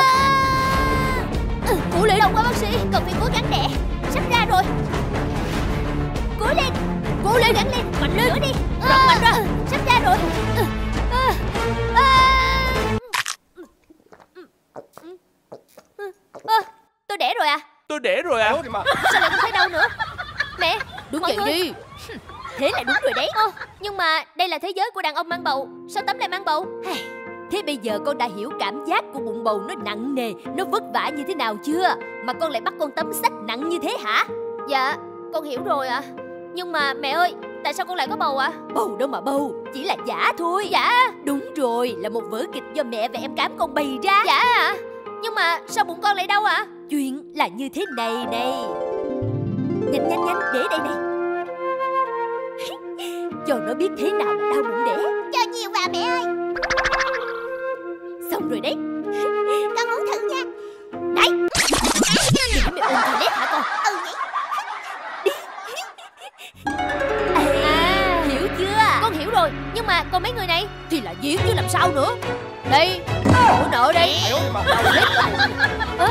Speaker 3: Cố lên. Đau quá bác sĩ, cậu phải cố gắng đẻ. Sắp ra rồi. Cố lên, cố lên, gắng lên, mạnh lên. Nữa đi, rất mạnh ra. Sắp ra rồi. À, à. À, tôi đẻ rồi à?
Speaker 4: Tôi đẻ rồi à?
Speaker 3: Sao lại không thấy đâu nữa? Mẹ, đúng vậy đi. Thế là đúng rồi đấy. Ờ, nhưng mà đây là thế giới của đàn ông mang bầu. Sao Tấm lại mang bầu? Thế bây giờ con đã hiểu cảm giác của bụng bầu nó nặng nề, nó vất vả như thế nào chưa? Mà con lại bắt con Tấm xách nặng như thế hả? Dạ, con hiểu rồi ạ. À. Nhưng mà mẹ ơi, tại sao con lại có bầu ạ? À? Bầu đâu mà bầu, chỉ là giả thôi. Giả? Đúng rồi, là một vở kịch do mẹ và em Cám con bày ra. Giả à? Nhưng mà sao bụng con lại đau ạ? À? Chuyện là như thế này này. Nhanh nhanh nhanh, để đây này. Cho nó biết thế nào là đau bụng đẻ.
Speaker 1: Cho nhiều vào mẹ ơi.
Speaker 3: Xong rồi đấy.
Speaker 1: Con uống thử nha.
Speaker 3: Đấy. Đừng mẹ ôm toilet hả con?
Speaker 1: Ừ nhỉ.
Speaker 3: À, rồi. Nhưng mà còn mấy người này thì là diễn chứ làm sao nữa. Đây, hỗ nợ đây. Ơ,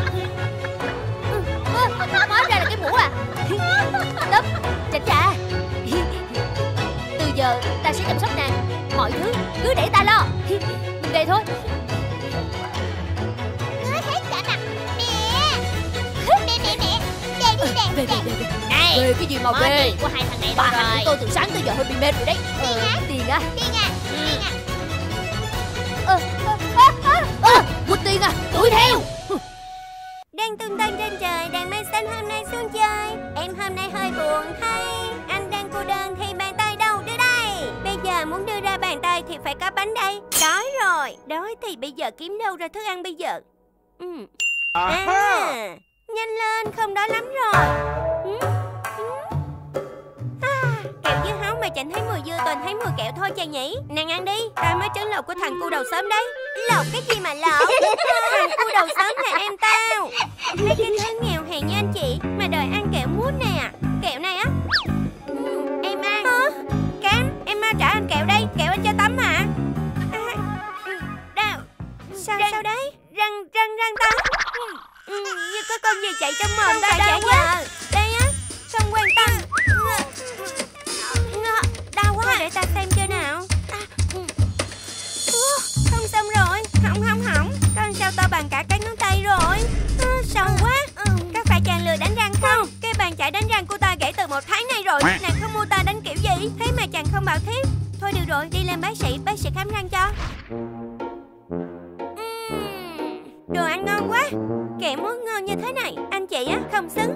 Speaker 3: hóa ra là cái mũ à. Tấm, tránh ra. Từ giờ ta sẽ chăm sóc nàng. Mọi thứ cứ để ta lo. Mình về thôi.
Speaker 1: Ngứa hết cả mặt. Mẹ Mẹ mẹ mẹ Về đi về
Speaker 3: Về về về về.
Speaker 1: Này,
Speaker 3: Về cái gì mà về?
Speaker 1: của hai thằng này
Speaker 3: Bà
Speaker 1: đâu
Speaker 3: hành của tôi từ sáng tới giờ hơi bị mệt rồi đấy.
Speaker 1: Tiền á?
Speaker 3: Tiền à?
Speaker 1: Tiền à? Tiền à?
Speaker 3: Ờ, ờ, ờ, ờ, ờ, quýt tiền à? Đuổi theo.
Speaker 1: Đang tung tăng trên trời, đàn mây xanh hôm nay xuống chơi. Em hôm nay hơi buồn thay. Anh đang cô đơn thì bàn tay đâu đưa đây? Bây giờ muốn đưa ra bàn tay thì phải có bánh đây. Đói rồi. Đói thì bây giờ kiếm đâu ra thức ăn bây giờ? Ừ. À, nhanh lên, không đói lắm rồi. Ừ. Ừ. À, kẹo dưa hấu mà chẳng thấy mùi dưa, toàn thấy mùi kẹo thôi chàng nhỉ. Nàng ăn đi, ta mới trứng lột của thằng cu đầu xóm đấy. Lột cái gì mà lột? Thằng cu đầu xóm là em tao. Mấy cái thứ nghèo hèn như anh chị mà đòi ăn kẹo mút nè. Kẹo này á. Ừ, em ăn. Hả? Cám, em mau trả anh kẹo đây, kẹo anh cho Tấm hả? À, đau. Sao răng, sao đấy? Răng răng răng Tấm. Ừ, như có con gì chạy trong mồm ta chả nhờ. Đây á, không quan tâm. Đau quá. Thôi để ta xem chơi nào. À, uh, không xong rồi. Hỏng hỏng hỏng. Con sao to bằng cả cái ngón tay rồi. Uh, sâu quá. Có phải chàng lừa đánh răng không? Cái bàn chải đánh răng của ta gãy từ một tháng nay rồi. Nàng không mua ta đánh kiểu gì? Thế mà chàng không bảo thiết. Thôi được rồi, đi lên bác sĩ, bác sĩ khám răng cho. uhm, Đồ ăn ngon quá. Kẹo mốt ngon như thế này anh chị á không xứng.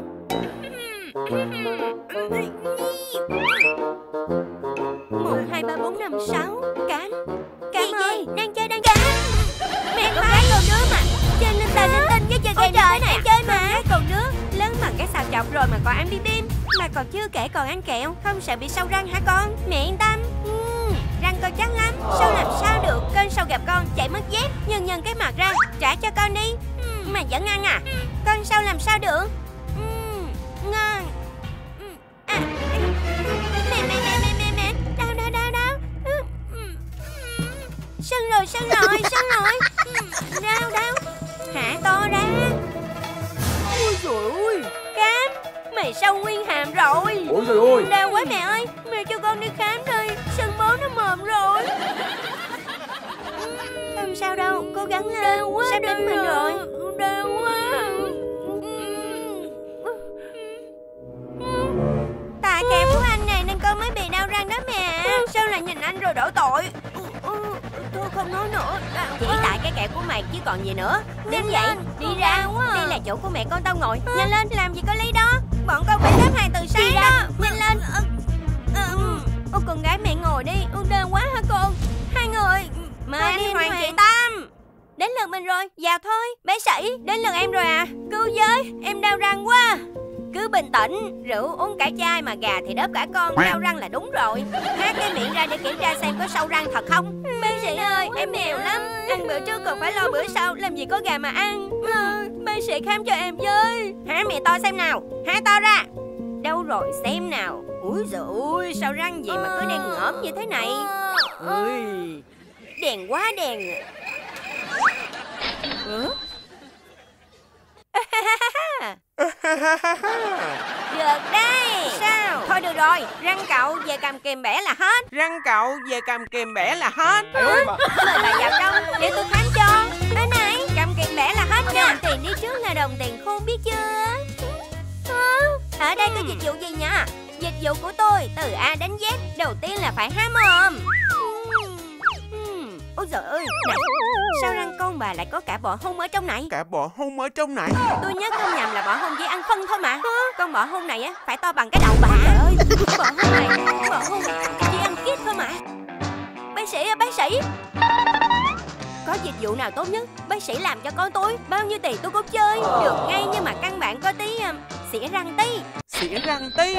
Speaker 1: Một hai ba bốn năm sáu. Cám Cám ơi, đang chơi đang chơi. Mẹ con gái còn đứa mà chơi linh ta linh tinh với chơi game như thế này. Em chơi mà còn đứa lớn bằng cái xào chọc rồi mà còn ăn bim bim. Mà còn chưa kể còn ăn kẹo. Không sợ bị sâu răng hả con? Mẹ yên tâm. uhm, Răng con chắc lắm. Sâu làm sao được? Con sâu gặp con chạy mất dép. Nhân nhân cái mặt ra. Trả cho con đi. uhm, Mà vẫn ăn à? Con sâu làm sao được? uhm, Ngon. uhm, à. Mẹ mẹ mẹ mẹ mẹ mẹ đau đau đau đau. Sưng rồi sưng rồi sưng rồi. Đau đau. Hả to ra. Ôi trời ơi Cám, mày sâu nguyên hàm rồi.
Speaker 4: Ôi trời ơi.
Speaker 1: Đau quá mẹ ơi, mẹ cho con đi khám đi. Sưng bố nó mồm rồi. Không sao đâu, cố gắng lên. Đau quá. Sắp đến mình rồi. Đau quá. Tại kẹo của anh này nên con mới bị đau răng đó mẹ. Sao lại nhìn anh rồi đổ tội? Tôi không nói nữa. Chỉ tại cái kẹo của mày chứ còn gì nữa. Đứng dậy, đi ra. Đây là chỗ của mẹ con tao ngồi. Nhanh lên, làm gì có lý đó. Bọn con phải xếp hàng từ sáng đó. Nhanh lên. Ô con gái mẹ ngồi đi. Ô đau quá hả con? Hai người. Mời anh Hoàng chị Tâm. Đến lượt mình rồi, vào thôi. Bé sĩ, đến lượt em rồi à. Cứu với, em đau răng quá. Cứ bình tĩnh, rượu uống cả chai mà gà thì đớp cả con. Đau răng là đúng rồi. Hát cái miệng ra để kiểm tra xem có sâu răng thật không. Bác sĩ ơi, em nghèo lắm. Ăn bữa trước còn phải lo bữa sau. Làm gì có gà mà ăn. Bác sĩ khám cho em với. Há miệng to xem nào. Há to ra. Đâu rồi xem nào. Úi giời ơi, sao răng gì mà cứ đen ngõm như thế này. Ui, đèn quá đèn. Ừ? Được đây. Sao? Thôi được rồi, răng cậu về cầm kìm bẻ là hết.
Speaker 5: Răng cậu về cầm kìm bẻ là hết.
Speaker 1: Mời bà vào trong để tôi khám cho. Đây này, cầm kìm bẻ là hết nha. Đồng tiền đi trước là đồng tiền khôn biết chưa? Ở đây có dịch vụ gì nha? Dịch vụ của tôi từ A đến Z. Đầu tiên là phải há mồm. Ôi giời ơi, này, sao răng con bà lại có cả bọ hung ở trong này?
Speaker 5: Cả bọ hung ở trong này.
Speaker 1: Tôi nhớ không nhầm là bọ hung chỉ ăn phân thôi mà. Con bọ hung này á phải to bằng cái đầu bà. Trời ơi, bọ hung này, bọ hung chỉ ăn kiết thôi mà. Bác sĩ ơi, bác sĩ, có dịch vụ nào tốt nhất? Bác sĩ làm cho con tôi, bao nhiêu tiền tôi cũng chơi. Được ngay nhưng mà căn bản có tí um, xỉa răng tí.
Speaker 5: Xỉa răng tí.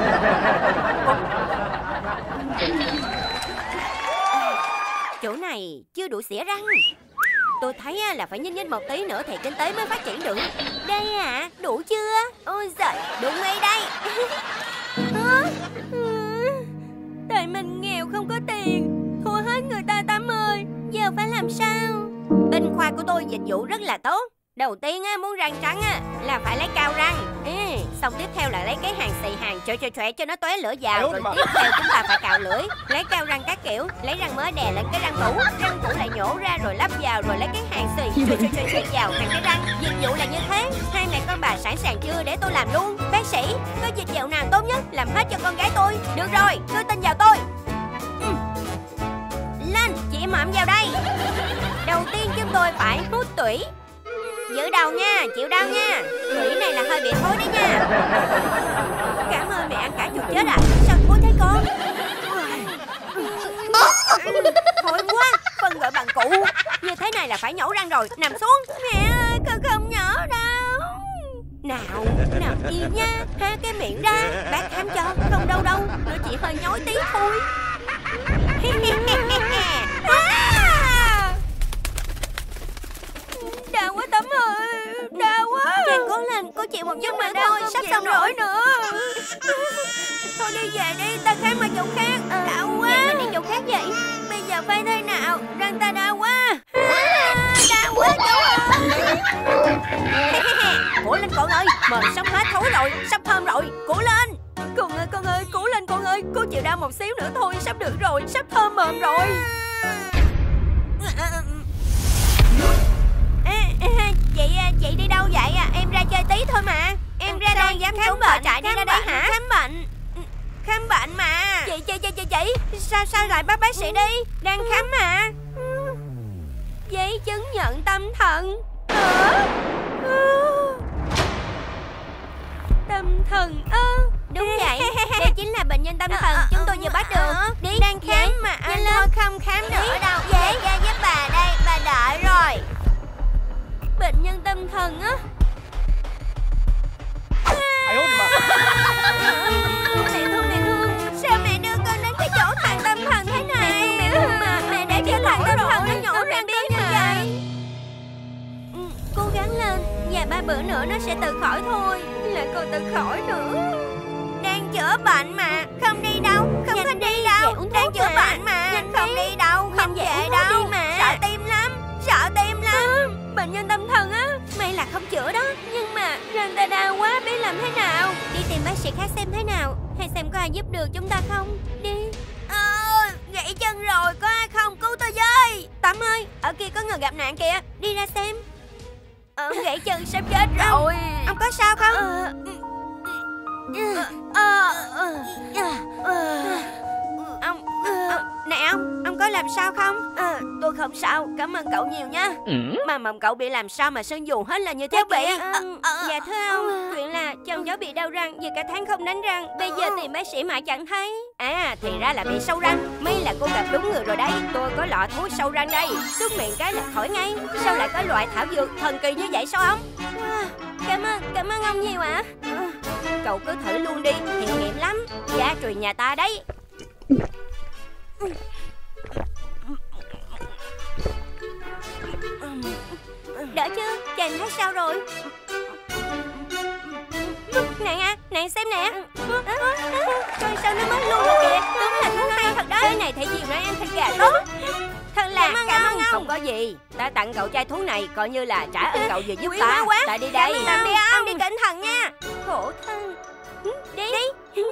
Speaker 1: Chỗ này chưa đủ xỉa răng. Tôi thấy là phải nhích nhích một tí nữa thì kinh tế mới phát triển được. Đây à, đủ chưa? Ôi giời, đúng ngay đây. Tại mình nghèo
Speaker 3: không có tiền, thua hết người ta Tám ơi. Giờ phải làm sao? Bên khoa của tôi dịch vụ rất là tốt. Đầu tiên á, muốn răng trắng á là phải lấy cao răng. Ừ, xong tiếp theo là lấy cái hàng xì hàng chọi chọi chọi cho nó tóe lửa vào. Rồi tiếp theo chúng ta phải cạo lưỡi, lấy cao răng các kiểu, lấy răng mới đè lên cái răng cũ, răng cũ lại nhổ ra rồi lắp vào, rồi lấy cái hàng xì chọi chọi chọi vào thành cái răng. Dịch vụ là như thế. Hai mẹ con bà sẵn sàng chưa để tôi làm luôn? Bác sĩ, có dịch vụ nào tốt nhất làm hết cho con gái tôi? Được rồi, cứ tin vào tôi. Ừ. Lên, chị mộm vào đây. Đầu tiên chúng tôi phải hút tủy. Giữ đầu nha, chịu đau nha. Tủy này là hơi bị thối đấy nha. Cảm ơn mẹ ăn cả chuột chết à. Sao thối thế con? Thối quá. Phân gọi bằng cụ. Như thế này là phải nhổ răng rồi. Nằm xuống. Mẹ ơi, con không nhổ đâu. Nào, nào yên nha. Há cái miệng ra. Bác khám cho. Không đâu đâu. Nó chỉ hơi nhói tí thôi. Đau quá Tấm ơi, đau quá. Chàng cố lên, cô chịu một chút nữa thôi, sắp xong rồi nữa. Thôi đi về đi, ta khám ở chỗ khác. À, đau quá. Vậy mình đi chỗ khác vậy? Bây giờ phải thế nào? Răng ta đau quá. À, đau quá cháu ơi. Cố lên con ơi, mời sắp hết thối rồi, sắp thơm rồi, cố lên. Con ơi, con ơi, cố lên con ơi. Cô chịu đau một xíu nữa thôi, sắp được rồi, sắp thơm mồm rồi. Chị, chị đi đâu vậy à? Em ra chơi tí thôi mà. Em ra đây dám khám bệnh, chạy đi ra đây hả? Khám bệnh. Khám bệnh mà. Chị, chị, chị, chị, chị. Sao, sao lại bắt bác sĩ đi? Đang khám mà. Giấy chứng nhận tâm thần. Hả? Tâm thần ơ. Đúng vậy. Đây chính là bệnh nhân tâm thần chúng tôi vừa bắt được. Đi, đang khám mà. Nhanh lên. Thôi không khám nữa đâu. Dễ ra giúp bà đây. Bà đợi rồi. Bệnh nhân tâm thần á.
Speaker 2: Ai ơi mà.
Speaker 3: Mẹ thương, mẹ thương. Sao mẹ đưa con đến cái chỗ thằng tâm thần thế này? Mẹ thương, mẹ thương mà. Mẹ để cho thằng tâm thần nó nhổ ra biết như vậy. Cố gắng lên. Vài ba bữa nữa nó sẽ tự khỏi thôi. Lại còn tự khỏi nữa. Đang chữa bệnh mà. Không đi đâu. Không có đi đâu. Đang chữa bệnh mà. Không đi đâu. Không về đâu. Sợ tim lắm. Sợ tim lắm. Bệnh nhân tâm thần á. May là không chữa đó. Nhưng mà răng ta đau quá, biết làm thế nào? Đi tìm bác sĩ khác xem thế nào. Hay xem có ai giúp được chúng ta không. Đi. Ờ, gãy chân rồi, có ai không cứu tôi với. Tắm ơi, ở kia có người gặp nạn kìa. Đi ra xem. Ờ, gãy chân sắp chết rồi. Ông có sao không? Ờ, ông, nè ông, ông có làm sao không? À, tôi không sao, cảm ơn cậu nhiều nha. Ừ. Mà mầm cậu bị làm sao mà sưng dù hết là như thế kìa. À, à, dạ thưa ông, chuyện là chân cháu bị đau răng vì cả tháng không đánh răng. Bây giờ tìm bác sĩ mà chẳng thấy. À, thì ra là bị sâu răng. May là cô gặp đúng người rồi đấy. Tôi có lọ thuốc sâu răng đây. Xúc miệng cái là khỏi ngay. Sao lại có loại thảo dược thần kỳ như vậy sao ông? À, cảm ơn, cảm ơn ông nhiều ạ. À, cậu cứ thử luôn đi, hiệu nghiệm lắm. Gia truyền nhà ta đấy. Đỡ chưa? Chàng thấy sao rồi? Nè à, nè xem nè. Trời sao nó mới luôn rồi kìa. Đúng là thuốc hay thật đó. Cái này thể chiều nay ăn thịt gà tốt. Thật là cảm ơn, cảm ơn ông. Không có gì. Ta tặng cậu chai thuốc này coi như là trả ơn cậu vừa giúp ta. Quá. Ta đi đây. Tạm biệt ông. Ông đi cẩn thận nha. Khổ thân. Đi. Đi.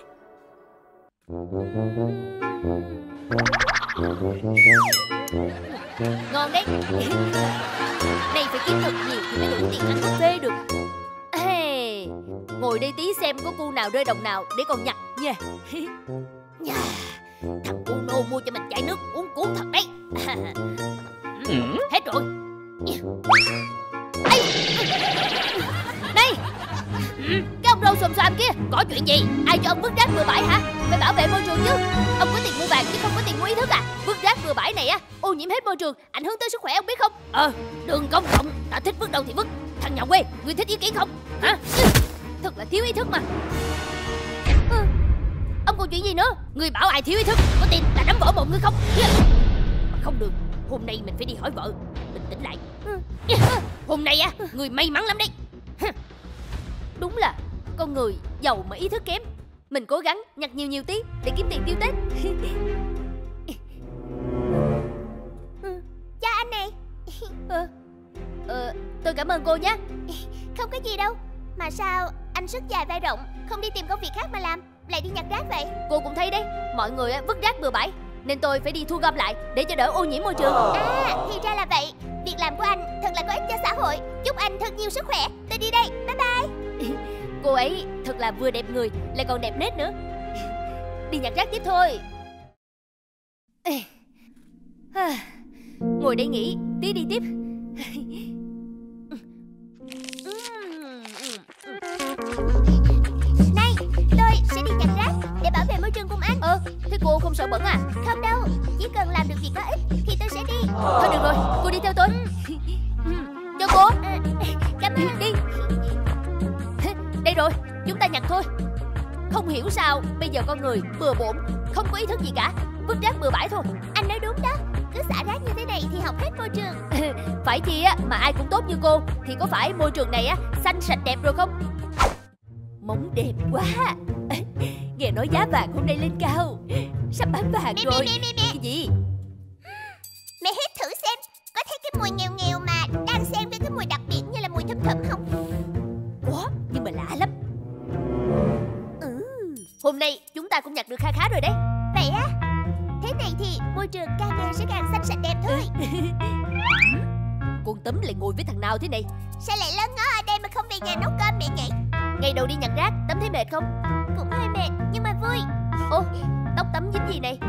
Speaker 1: Ngon đấy. Này phải kiếm thật nhiều thì mới đủ tiền ăn cà phê được. Ê, ngồi đây tí xem có cu nào rơi đồng nào để con nhặt nha. Nhà, thằng cu nô mua cho mình chai nước uống cuốn thật đấy. Ừ, hết rồi. Ê, này, cái ông râu xồm xoàm kia, có chuyện gì? Ai cho ông vứt rác bừa bãi hả? Phải bảo vệ môi trường chứ. Ông có tiền mua vàng chứ không có tiền mua ý thức à? Vứt rác bừa bãi này á, ô nhiễm hết môi trường, ảnh hưởng tới sức khỏe ông biết không? Ờ, đường công cộng, ta thích vứt đâu thì vứt. Thằng nhà quê, ngươi thích ý kiến không? Hả? Thật là thiếu ý thức mà. Ừ. Ông còn chuyện gì nữa? Người bảo ai thiếu ý thức, có tin ta đấm vỡ mồm ngươi không? Mà không được, hôm nay mình phải đi hỏi vợ. Bình tĩnh lại. Hôm nay á, người may mắn lắm đấy. Đúng là con người giàu mà ý thức kém.
Speaker 3: Mình cố gắng nhặt nhiều nhiều tí để kiếm tiền tiêu Tết.
Speaker 1: Ừ, cho anh này.
Speaker 3: ờ, ờ, Tôi cảm ơn cô nhé.
Speaker 1: Không có gì đâu. Mà sao anh sức dài vai rộng, không đi tìm công việc khác mà làm, lại đi nhặt rác vậy?
Speaker 3: Cô cũng thấy đấy, mọi người vứt rác bừa bãi, nên tôi phải đi thu gom lại để cho đỡ ô nhiễm môi trường.
Speaker 1: À, thì ra là vậy. Việc làm của anh thật là có ích cho xã hội. Chúc anh thật nhiều sức khỏe. Tôi đi đây, bye bye.
Speaker 3: Cô ấy thật là vừa đẹp người lại còn đẹp nết nữa. Đi nhặt rác tiếp thôi. Ngồi đây nghỉ, tí đi tiếp.
Speaker 1: Này, tôi sẽ đi nhặt rác để bảo vệ môi trường cùng anh.
Speaker 3: Ờ, thế cô không sợ bẩn à?
Speaker 1: Không đâu, chỉ cần làm được việc có ích thì tôi sẽ đi.
Speaker 3: Thôi được rồi, cô đi theo tôi. Cho cô.
Speaker 1: À, cảm ơn.
Speaker 3: Đi. Đây rồi, chúng ta nhặt thôi. Không hiểu sao bây giờ con người bừa bộn, không có ý thức gì cả, vứt rác bừa bãi thôi.
Speaker 1: Anh nói đúng đó. Cứ xả rác như thế này thì học hết môi trường.
Speaker 3: Phải chi á mà ai cũng tốt như cô thì có phải môi trường này á xanh sạch đẹp rồi không? Móng đẹp quá. Nghe nói giá vàng hôm nay lên cao, sắp bán vàng
Speaker 1: Mẹ,
Speaker 3: rồi.
Speaker 1: mẹ, mẹ, mẹ.
Speaker 3: Cái gì?
Speaker 1: Mẹ hít thử xem, có thấy cái mùi nghèo nghèo mà đang xen với cái mùi đặc biệt như là mùi thơm thơm không?
Speaker 3: Có, nhưng mà lạ lắm.
Speaker 1: Ừ.
Speaker 3: Hôm nay chúng ta cũng nhặt được kha khá rồi đấy.
Speaker 1: Vậy á? Thế này thì môi trường càng ngày sẽ càng xanh sạch đẹp thôi.
Speaker 3: Con Tấm lại ngồi với thằng nào thế này?
Speaker 1: Sao lại lơ ngơ ở đây mà không về nhà nấu cơm mẹ nhỉ?
Speaker 3: Ngày đầu đi nhặt rác, Tấm thấy mệt không?
Speaker 1: Cũng hơi mệt nhưng mà vui.
Speaker 3: Ô, tóc Tấm dính gì này?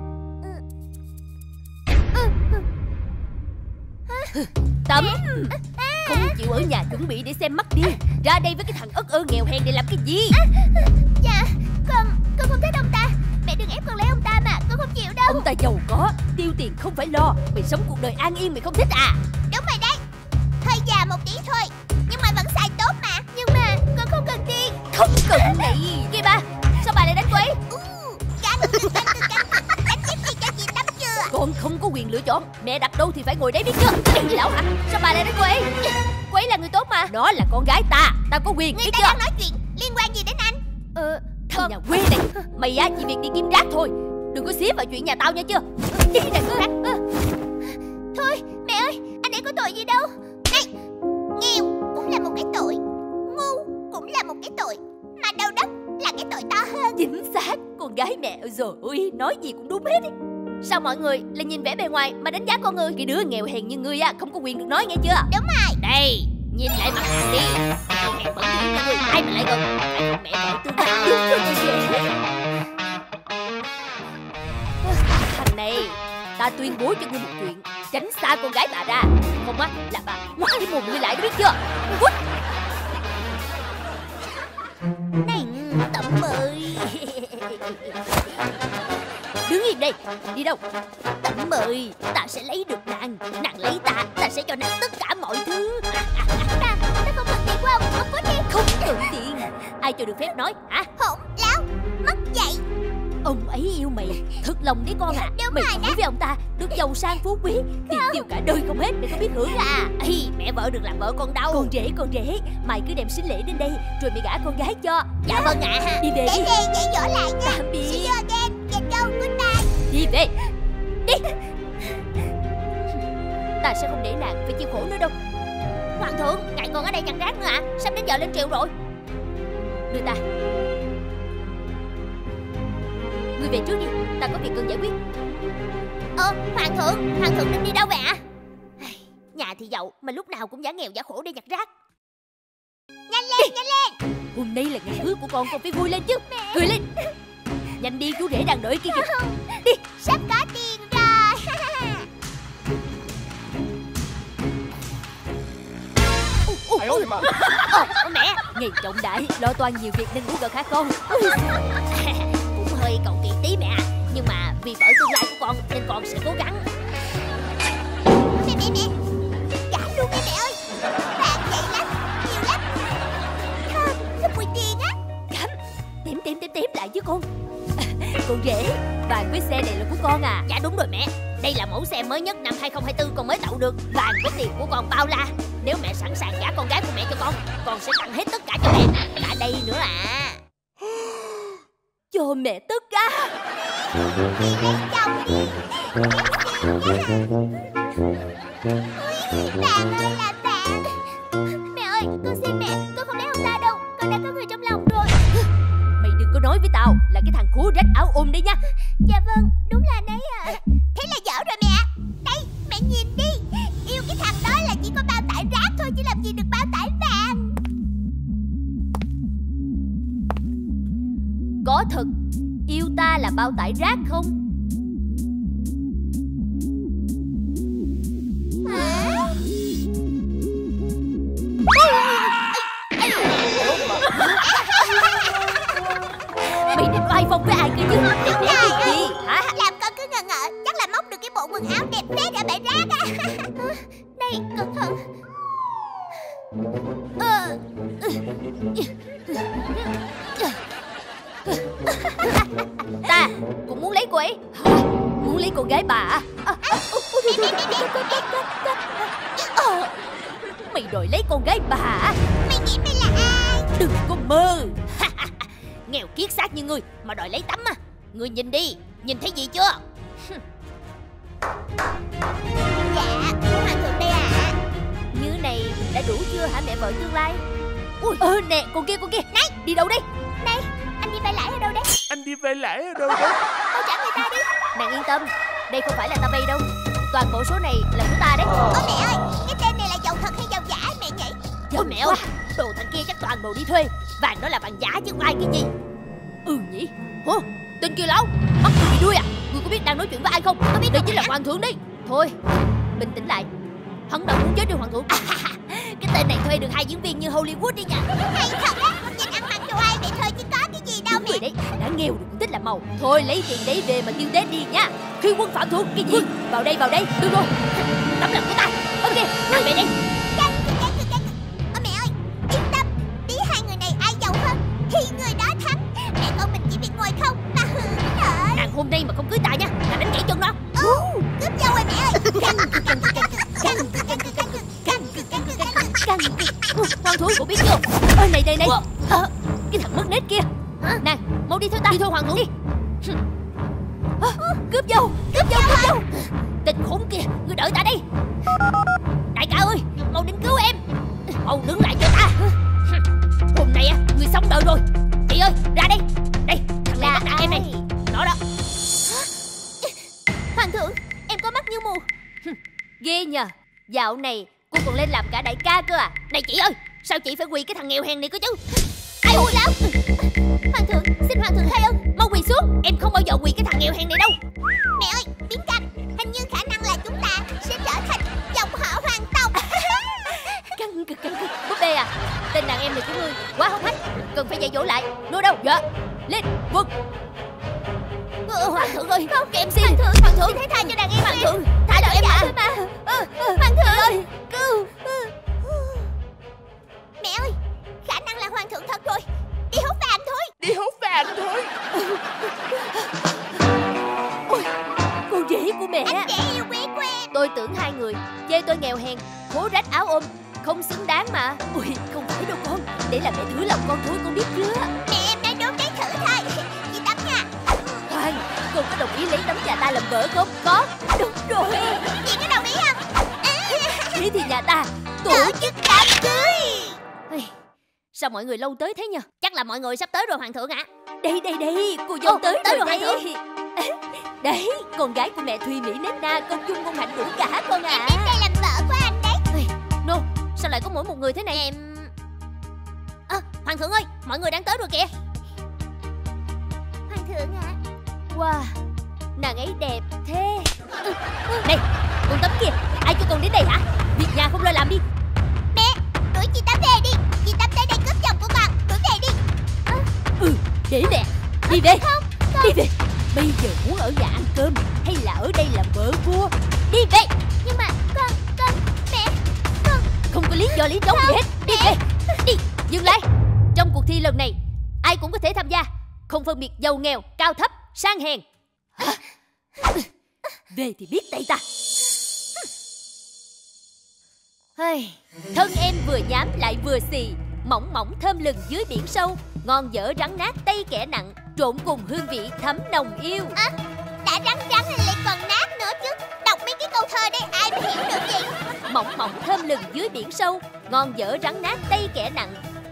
Speaker 3: Tấm, không chịu ở nhà chuẩn bị để xem mắt đi. Ra đây với cái thằng ất ơ nghèo hèn để làm cái gì?
Speaker 1: Dạ, con, con không thích ông ta. Mẹ đừng ép con lấy ông ta mà, con không chịu đâu.
Speaker 3: Ông ta giàu có, tiêu tiền không phải lo. Mày sống cuộc đời an yên mày không thích à?
Speaker 1: Đúng rồi đấy. Hơi già một tí thôi, nhưng mà vẫn xài tốt mà. Nhưng mà con không cần tiền.
Speaker 3: Không cần này. Kia ba, sao bà lại đánh cô ấy?
Speaker 1: Ừ, cắn, cắn, cắn, cắn. Đánh tiếp đi cho chị Tấm chưa?
Speaker 3: Con không có quyền lựa chọn. Mẹ đặt đâu thì phải ngồi đấy biết chưa? Cái gì lão hả? Sao bà lại đánh cô ấy? Cô ấy là người tốt mà. Đó là con gái ta, ta có quyền
Speaker 1: Người
Speaker 3: biết
Speaker 1: ta
Speaker 3: chưa?
Speaker 1: đang nói chuyện liên quan gì đến anh?
Speaker 3: Ờ, thằng con... nhà quê này. Mày á chỉ việc đi kiếm rác thôi, đừng có xía vào chuyện nhà tao nha chưa? Đi này cứ rác.
Speaker 1: Thôi mẹ ơi, anh ấy có tội gì đâu. Này, nghèo cũng là một cái tội, ngu cũng là một cái tội, mà đầu đất là cái tội to hơn.
Speaker 3: Chính xác, con gái mẹ rồi ôi, nói gì cũng đúng hết ấy. Sao mọi người lại nhìn vẻ bề ngoài mà đánh giá con người? Cái đứa nghèo hèn như ngươi á không có quyền được nói nghe chưa?
Speaker 1: Đúng rồi.
Speaker 3: Đây, nhìn lại mặt mình đi. Nghèo hèn bẩn thỉu như ngươi, ai mà lại gần? Phải con mẹ vợ tương lai. Đúng rồi chị. Thằng này, ta tuyên bố cho ngươi một chuyện, tránh xa con gái bà ra, không á là bà ngoắt cái mồm ngươi lại đó biết chưa? Cút.
Speaker 1: Này, Tấm ơi.
Speaker 3: Đứng im đây, đi đâu?
Speaker 1: Tấm ơi, ta sẽ lấy được nàng. Nàng lấy ta, ta sẽ cho nàng tất cả mọi thứ. Ta, ta không cần tiền của ông, ông cút đi.
Speaker 3: Không cần tiền. Ai cho được phép nói hả?
Speaker 1: Hỗn láo, mất dạy.
Speaker 3: Ông ấy yêu mày thật lòng đấy con à.
Speaker 1: Đúng
Speaker 3: Mày
Speaker 1: rồi
Speaker 3: ngủ
Speaker 1: đó.
Speaker 3: với ông ta được giàu sang phú quý, tiền tiêu cả đời không hết, mày có biết hưởng à? Ê, mẹ vợ được làm vợ con đâu. Con rể, con rể, mày cứ đem sính lễ đến đây rồi mày gả con gái cho.
Speaker 1: Dạ vâng ạ. À.
Speaker 3: Đi về
Speaker 1: Để
Speaker 3: đi.
Speaker 1: về dạy dỗ lại nha.
Speaker 3: Tạm biệt.
Speaker 1: See you again. Get go, goodbye.
Speaker 3: Đi về. Đi. Ta sẽ không để nàng phải chịu khổ nữa đâu.
Speaker 1: Hoàng thượng, ngài còn ở đây nhặt rác nữa ạ? À? Sắp đến giờ lên triều rồi.
Speaker 3: Đưa ta. Ngươi về trước đi, ta có việc cần giải quyết.
Speaker 1: Ờ, hoàng thượng, hoàng thượng định đi đâu vậy ạ? À? Nhà thì giàu mà lúc nào cũng giả nghèo giả khổ để nhặt rác. Nhanh lên, nhanh lên.
Speaker 3: Hôm nay là ngày cưới của con, con phải vui lên chứ. Mẹ. Cười lên. Nhanh đi, chú rể đang đợi kia kìa. Đi.
Speaker 1: Sắp có tiền rồi.
Speaker 3: Ôi ôi mà. Ờ, mẹ, ngày trọng đại, lo toan nhiều việc nên ngủ gật hả con?
Speaker 1: Cũng hơi cầu kỳ tí mẹ ạ. Nhưng mà vì vợ tương lai của con nên con sẽ cố gắng. Mẹ mẹ mẹ, trả luôn đi mẹ ơi. Bạn vậy lắm, nhiều lắm. Thơm, thơm mùi tiền á.
Speaker 3: Cắm, tím tím tím tím lại chứ con. Con rể, vàng với xe này là của con à?
Speaker 1: Dạ đúng rồi mẹ. Đây là mẫu xe mới nhất năm hai không hai tư con mới tậu được. Vàng với tiền của con bao la. Nếu mẹ sẵn sàng gả con gái của mẹ cho con, con sẽ tặng hết tất cả cho mẹ. Cả đây nữa à.
Speaker 3: cho mẹ tất cả.
Speaker 1: Lấy chồng đi. Bạn ơi là bạn. Mẹ ơi, con xin mẹ, con không lấy ông ta đâu. Con đã có người trong lòng rồi.
Speaker 3: Mày đừng có nói với tao là cái thằng khố rách áo ôm đấy nha.
Speaker 1: Dạ vâng, đúng là nấy ạ. Thế là dở rồi mẹ. Đây, mẹ nhìn đi. Yêu cái thằng đó là chỉ có bao tải rác thôi, chứ làm gì được bao tải vàng.
Speaker 3: Có thật yêu ta là bao tải rác không?
Speaker 1: Hả?
Speaker 3: Mày định oai phong với ai cơ chứ? Đẹp đẽ cái gì hả?
Speaker 1: Làm con cứ ngờ ngợ. Chắc là móc được cái bộ quần áo đẹp phết ở bãi rác á. Này, cẩn thận. Ờ.
Speaker 3: Ta cũng muốn lấy cô ấy. Muốn lấy con gái bà à? À, à, mày đòi lấy con gái bà à?
Speaker 1: Mày nghĩ mày là ai?
Speaker 3: Đừng có mơ. Nghèo kiết xác như ngươi mà đòi lấy tắm à? Ngươi nhìn đi, nhìn thấy gì chưa?
Speaker 1: Dạ, hoàng thượng đây ạ.
Speaker 3: Như này đã đủ chưa hả mẹ vợ tương lai? Ui, ơ nè, con kia con kia. Này, đi đâu đây?
Speaker 1: Này, anh đi vay lãi ở đâu đấy?
Speaker 5: Anh đi vay lãi ở đâu đó?
Speaker 1: Mau trả người ta đi.
Speaker 3: Nàng yên tâm, đây không phải là ta vay đâu. Toàn bộ số này là của ta đấy.
Speaker 1: Ôi mẹ ơi, cái tên này là giàu thật hay giàu giả mẹ nhỉ?
Speaker 3: Ôi mẹ ơi, đồ thằng kia chắc toàn đồ đi thuê. Vàng đó là vàng giả chứ không ai cái gì. Ừ nhỉ. Hả? Tên kia lão mắt người bị đuôi à? Người có biết đang nói chuyện với ai không? Có biết đây chính là hoàng thượng đấy. Thôi, bình tĩnh lại. Hắn đâu muốn chết đi hoàng thượng. À, cái tên này thuê được hai diễn viên như Hollywood đi nha.
Speaker 1: Hay thật á, nhìn ăn mặc châu Ai vậy thôi chứ có cái gì đâu mẹ.
Speaker 3: Người đấy đã nghèo được cũng thích làm màu. Thôi lấy tiền đấy về mà tiêu tế đi nha. Khi quân phạm thượng cái gì? Quân. Vào đây vào đây, đưa luôn. Tấm lòng của ta. Ok, nằm về đây.
Speaker 1: Căng căng căng căng. Ôi mẹ ơi, yên tâm, tí hai người này ai giàu hơn thì người đó thắng. Mẹ con mình chỉ biết ngồi không mà hưởng lợi.
Speaker 3: Nàng hôm nay mà không cưới ta nha, là đánh gãy chân nó.
Speaker 1: Ừ, cướp dâu rồi mẹ ơi. Căng căng căng căng căng căng căng căng căng căng căng căng căng.
Speaker 3: Hoàng thượng, cô biết chưa? Ơ này này này. À, cái thằng mất nết kia. Nàng, mau đi theo ta. Đi thôi hoàng thượng đi. À, cướp dâu, cướp dâu, cướp dâu. Tên khốn kia, ngươi đợi ta đây. Đại ca ơi, mau đến cứu em. Mau đứng lại cho ta. Hôm nay á, ngươi sống đợi rồi. Chị ơi, ra đây. Đây, thằng này bắt nạt em này. Nó đó.
Speaker 1: Hoàng thượng, em có mắt như mù.
Speaker 3: Ghê nhờ. Dạo này cô còn lên làm cả đại ca cơ à. Này chị ơi, sao chị phải quỳ cái thằng nghèo hèn này cơ chứ?
Speaker 1: Ai hù lắm. Hoàng thượng, xin hoàng thượng khai ân.
Speaker 3: Mau quỳ xuống. Em không bao giờ quỳ cái thằng nghèo hèn này đâu.
Speaker 1: Mẹ ơi, biến canh. Hình như khả năng là chúng ta sẽ trở thành dòng họ hoàng tộc.
Speaker 3: Căng cực căng cực. Búp bê à, tên đàn em này của ngươi quá hốc hách, cần phải dạy dỗ lại. Nói đâu? Dạ. Lên, vâng. Ờ, hoàng thượng ơi, không em xin. Hoàng thượng, hoàng thượng,
Speaker 1: hãy tha cho đàn em.
Speaker 3: hoàng thượng, tha cho em ạ.
Speaker 1: mà. Hoàng thượng ơi, cứu. Mẹ ơi, khả năng là hoàng thượng thật rồi. Đi hút vàng thôi.
Speaker 5: Đi hút vàng thôi.
Speaker 3: Ôi, cô rể của mẹ.
Speaker 1: Anh rể yêu quý của em.
Speaker 3: Tôi tưởng hai người chê tôi nghèo hèn, khố rách áo ôm, không xứng đáng mà. Ui, không phải đâu con. Để là mẹ thử lòng con thôi, con biết chưa?
Speaker 1: Mẹ em nói đúng đấy, thử thôi. Chị Tắm nha.
Speaker 3: Khoan, con có đồng ý lấy tấm nhà ta làm vợ không? Có. Đúng rồi.
Speaker 1: Chị có đồng ý không?
Speaker 3: Thế thì nhà ta tổ
Speaker 1: Tổ chức đám cưới.
Speaker 3: Ây, sao mọi người lâu tới thế nhờ?
Speaker 1: Chắc là mọi người sắp tới rồi hoàng thượng ạ.
Speaker 3: Đây đây đây, cô dâu
Speaker 1: Ồ,
Speaker 3: tới,
Speaker 1: tới
Speaker 3: rồi
Speaker 1: rồi,
Speaker 3: đấy. Đấy, con gái của mẹ Thùy Mỹ nết na, con Chung con Hạnh đủ cả con ạ.
Speaker 1: Em đến đây làm vợ của anh đấy.
Speaker 3: Ây, Nô, sao lại có mỗi một người thế này?
Speaker 1: Em... À, hoàng thượng ơi, mọi người đang tới rồi kìa. Hoàng thượng ạ.
Speaker 3: Wow, nàng ấy đẹp thế. Ừ, ừ. Này, con Tấm kìa, ai cho con đến đây hả? Việc nhà không lo làm đi.
Speaker 1: Mẹ, đuổi chị Tắm về đi. Chị Tắm tới đây cướp chồng của con. Đuổi về đi. À,
Speaker 3: Ừ, để mẹ. Đi về.
Speaker 1: Không, con...
Speaker 3: Đi về. Bây giờ muốn ở nhà ăn cơm hay là ở đây làm vợ vua? Đi về.
Speaker 1: Nhưng mà con, con, mẹ, con...
Speaker 3: Không có lý do lý trống gì hết. Đi về. Đi, dừng lại. Trong cuộc thi lần này, ai cũng có thể tham gia, không phân biệt giàu nghèo, cao thấp, sang hèn. Hả? Về thì biết tay ta. Hey, thân em vừa nhám lại vừa xì, mỏng mỏng thơm lừng dưới biển sâu. ngon dở rắn nát tay kẻ nặng, trộn cùng hương vị thấm nồng yêu.
Speaker 1: À, đã rắn rắn lại còn nát nữa chứ. Đọc mấy cái câu thơ đây ai mà hiểu được gì.
Speaker 3: Mỏng mỏng thơm lừng dưới biển sâu, ngon dở rắn nát tay kẻ nặng.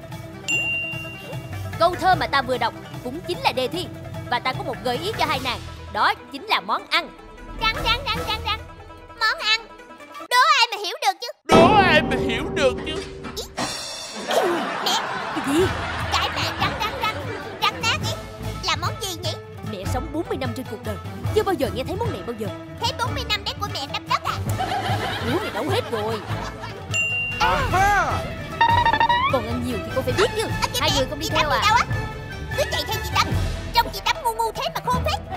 Speaker 3: Câu thơ mà ta vừa đọc cũng chính là đề thi. Và ta có một gợi ý cho hai nàng. Đó chính là món ăn.
Speaker 1: Rắn rắn rắn rắn rắn. Món ăn. Đố ai mà hiểu được chứ.
Speaker 5: Đố ai mà hiểu được chứ.
Speaker 1: Mẹ.
Speaker 3: Cái gì?
Speaker 1: Cái mà rắn rắn rắn rắn nát ấy là món gì nhỉ?
Speaker 3: Mẹ sống bốn mươi năm trên cuộc đời, chưa bao giờ nghe thấy món này bao giờ.
Speaker 1: Thế bốn mươi năm đấy của mẹ đắp đất à?
Speaker 3: Ủa mày nấu hết rồi.
Speaker 5: À,
Speaker 3: Còn ăn nhiều thì con phải biết chứ.
Speaker 1: À,
Speaker 3: Hai
Speaker 1: mẹ,
Speaker 3: người không đi
Speaker 1: chị
Speaker 3: theo
Speaker 1: Tâm đi
Speaker 3: à?
Speaker 1: đâu á? Cứ chạy theo chị Tâm. Trông chị Tâm ngu ngu thế mà khôn phết.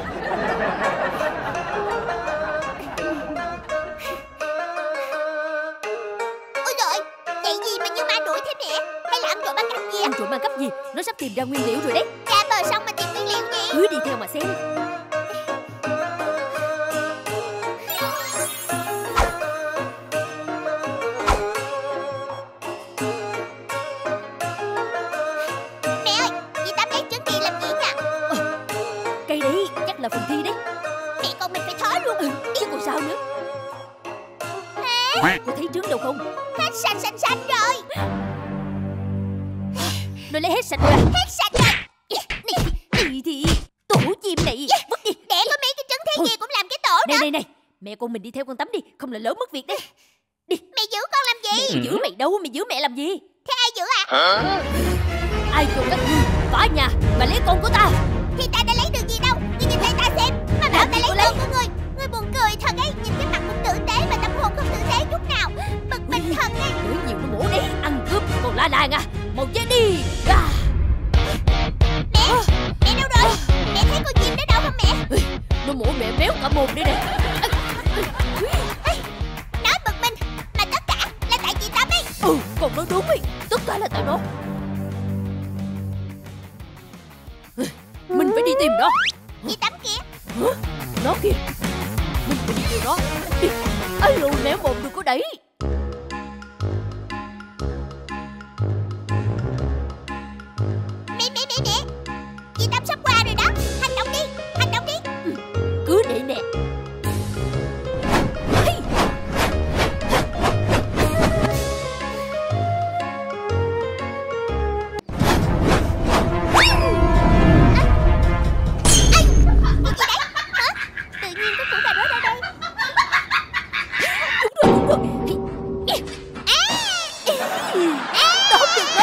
Speaker 1: Ôi trời, chạy gì mà như ma đuổi thế mẹ? Hay là ăn trộm ăn cắp gì à?
Speaker 3: Ăn trộm ăn cắp gì? Nó sắp tìm ra nguyên liệu rồi đấy.
Speaker 1: Ra bờ sông mà tìm nguyên liệu gì?
Speaker 3: Cứ đi theo mà xem.
Speaker 1: Mẹ ơi, chị Tâm lấy trứng gì làm gì nha?
Speaker 3: Cây đấy chắc là phần thi đấy.
Speaker 1: Mẹ con mình phải thói luôn.
Speaker 3: Ừ, chứ còn sao nữa. Cô thấy trứng đâu không?
Speaker 1: Hết sạch sạch sạch rồi.
Speaker 3: Nó lấy hết sạch rồi à?
Speaker 1: Hết sạch rồi.
Speaker 3: Thì thì tổ chim này vứt đi.
Speaker 1: Đẻ có mấy cái trứng thế
Speaker 3: Thôi.
Speaker 1: gì cũng làm cái tổ
Speaker 3: Này
Speaker 1: đó.
Speaker 3: này này, mẹ con mình đi theo con Tắm đi, không là lỡ mất việc đấy.
Speaker 1: Mẹ giữ con làm gì?
Speaker 3: Mẹ giữ mày đâu, mày giữ mẹ làm gì?
Speaker 1: Thế ai giữ à?
Speaker 3: Ai cho các ngươi phá nhà mà lấy con của ta?
Speaker 1: Thì ta đã lấy được gì đâu. Ngươi nhìn tay ta xem. Mà bảo
Speaker 3: Làm
Speaker 1: ta
Speaker 3: gì
Speaker 1: lấy
Speaker 3: cô
Speaker 1: con
Speaker 3: lấy?
Speaker 1: của ngươi. Ngươi buồn cười thật ấy. Nhìn cái mặt cũng tử tế mà tâm hồn không tử tế chút nào. Bực mình thật ấy.
Speaker 3: Đuổi nhiều nó mổ đấy, ăn cướp còn la làng à? Mau chết đi. À.
Speaker 1: Mẹ, mẹ đâu rồi? Mẹ thấy con chim đó đâu không mẹ?
Speaker 3: Nó mổ mẹ méo cả mồm đây nè.
Speaker 1: Nói bực mình. Mà tất cả là tại chị Tâm ấy.
Speaker 3: Ừ, còn nói đúng ấy, tất cả là tại nó. Mình phải đi tìm nó.
Speaker 1: Chị Tâm kìa.
Speaker 3: Nó kìa. Mình phải đi tìm nó. Đi. Ây lù, méo mồm đừng có đẩy.
Speaker 1: Mẹ mẹ mẹ mẹ. Chị Tâm sắp qua rồi đó. Hành động đi. Hành động đi.
Speaker 3: Cứ để nè. Hey.
Speaker 1: Cái gì đấy? Hả? Tự nhiên có củ cà rốt ở đây.
Speaker 3: Đúng rồi, đúng rồi.
Speaker 1: Đó được đó.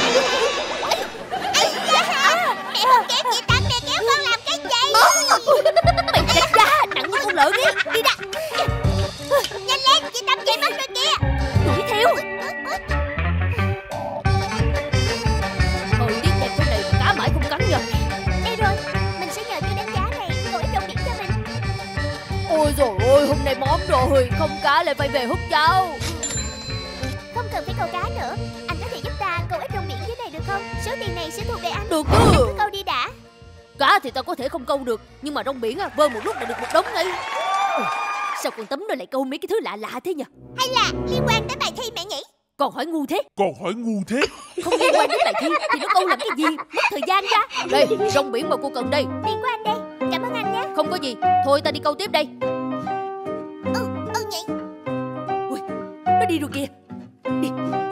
Speaker 1: Ây da hả? Mẹ không kéo chị Tâm, mẹ kéo con làm cái gì?
Speaker 3: Mày chết ra, nặng như con lợn ấy. Đi ra.
Speaker 1: Nhanh lên, chị Tâm chạy mất rồi kìa.
Speaker 3: Đuổi theo. Thời tiết đẹp thế này mà cá mãi không cắn nhờ.
Speaker 1: Đây rồi, mình sẽ nhờ chú đánh cá này cậu ấy rong biển cho mình.
Speaker 3: Ôi dồi ôi, hôm nay móm rồi. Không cá lại phải về hút cháo.
Speaker 1: Không cần phải câu cá nữa. Anh có thể giúp ta câu ít rong biển dưới này được không? Số tiền này sẽ thuộc về anh.
Speaker 3: Được
Speaker 1: Anh
Speaker 3: chứ.
Speaker 1: cứ câu đi đã.
Speaker 3: Cá thì tao có thể không câu được, nhưng mà rong biển à, vơ một lúc là được một đống ngay. Ồ, sao con Tấm nó lại câu mấy cái thứ lạ lạ thế nhỉ?
Speaker 1: Hay là liên quan đến bài thi mẹ nhỉ?
Speaker 3: Còn hỏi ngu thế.
Speaker 5: còn hỏi ngu thế.
Speaker 3: Không liên quan đến bài thi thì nó câu làm cái gì? Mất thời gian ra. Đây, rong biển mà cô cần đây.
Speaker 1: Tiền của anh đây. Cảm ơn anh nhé.
Speaker 3: Không có gì, thôi ta đi câu tiếp đây.
Speaker 1: Ừ, ừ nhỉ.
Speaker 3: Ui, nó đi rồi kìa. Đi.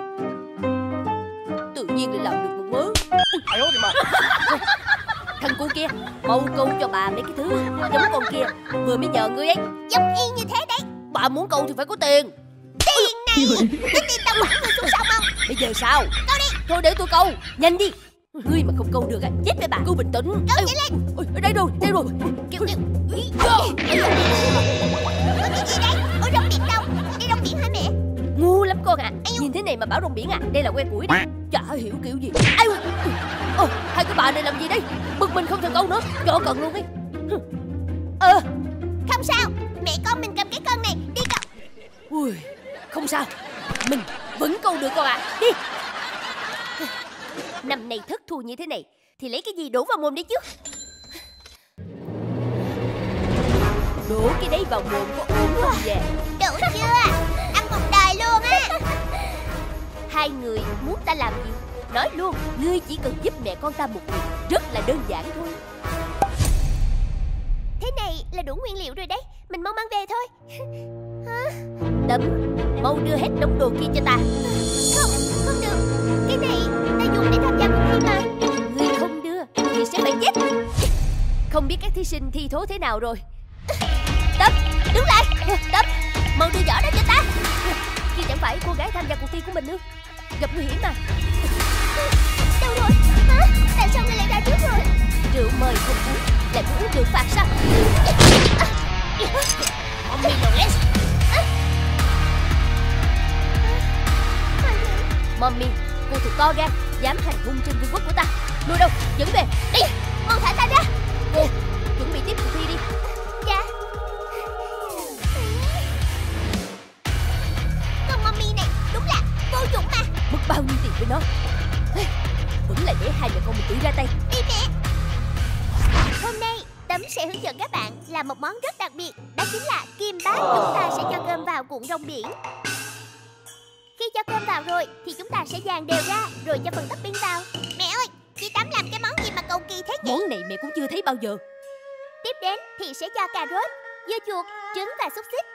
Speaker 3: Tự nhiên lại làm được một mớ.
Speaker 5: Ai ơi mà.
Speaker 3: Thằng cu kia, mau câu cho bà mấy cái thứ giống con kia vừa mới nhờ ngươi ấy.
Speaker 1: Giống y như thế đấy.
Speaker 3: Bà muốn câu thì phải có tiền.
Speaker 1: Tiền này. Có tiền tao quẳng người xuống sông không?
Speaker 3: Bây giờ sao?
Speaker 1: Câu đi.
Speaker 3: Thôi để tôi câu, nhanh đi. Ngươi mà không câu được á, chết với bà. Cứ bình tĩnh.
Speaker 1: Câu nhanh lên.
Speaker 3: Ôi, ở đây rồi, đây rồi. Kêu kêu.
Speaker 1: Có cái gì đấy? Ôi rong biển đâu? Đây rong biển hả mẹ?
Speaker 3: Ngu lắm con ạ. À. Nhìn thế này mà bảo rong biển à? Đây là que củi đấy. Chả hiểu kiểu gì. Ai ui. Ồ, hai cái bà này làm gì đấy? Bực mình không thèm câu nữa. Cho cần luôn đi. Ờ.
Speaker 1: Không sao. Mẹ con mình cầm cái cân này đi câu.
Speaker 3: Ui, không sao. Mình vẫn câu được con ạ. À. Đi. Năm nay thất thu như thế này thì lấy cái gì đổ vào mồm đấy chứ? Đổ cái đấy vào mồm có ổn không về?
Speaker 1: Đủ chưa? Ăn một đời luôn á.
Speaker 3: Hai người muốn ta làm gì? Nói luôn, ngươi chỉ cần giúp mẹ con ta một việc rất là đơn giản thôi.
Speaker 1: Thế này là đủ nguyên liệu rồi đấy. Mình mau mang về thôi.
Speaker 3: Tấm, mau đưa hết đống đồ kia cho ta.
Speaker 1: Không, không được. Cái này ta dùng để tham gia cuộc thi mà.
Speaker 3: Ngươi không đưa thì sẽ bị chết. Không biết các thí sinh thi thố thế nào rồi. Tấm, đứng lại. Tấm, mau đưa giỏ đó cho ta. Khi chẳng phải cô gái tham gia cuộc thi của mình nữa. Gặp nguy hiểm mà.
Speaker 1: Đâu rồi? Hả? Tại sao ngươi lại ra trước rồi?
Speaker 3: Rượu mời không uống, lại muốn uống rượu phạt sao? Mommy Knowles. Mommy, cô thật to gan, dám hành hung trên vương quốc của ta. Nuôi đâu, dẫn về. Đi,
Speaker 1: Mau thả ta ra.
Speaker 3: cô, chuẩn bị tiếp cuộc thi đi.
Speaker 1: Dạ. Con mommy này đúng là vô dụng mà.
Speaker 3: Mất bao nhiêu tiền với nó. Ê, vẫn là để hai mẹ con mình tự ra tay.
Speaker 1: Đi mẹ. Hôm nay Tấm sẽ hướng dẫn các bạn làm một món rất đặc biệt. Đó chính là kim bát. Chúng ta sẽ cho cơm vào cuộn rong biển. Khi cho cơm vào rồi thì chúng ta sẽ dàn đều ra, rồi cho phần topping vào. Mẹ ơi, chị Tấm làm cái món gì mà cầu kỳ thế nhỉ?
Speaker 3: Món này mẹ cũng chưa thấy bao giờ.
Speaker 1: Tiếp đến thì sẽ cho cà rốt, dưa chuột, trứng và xúc xích.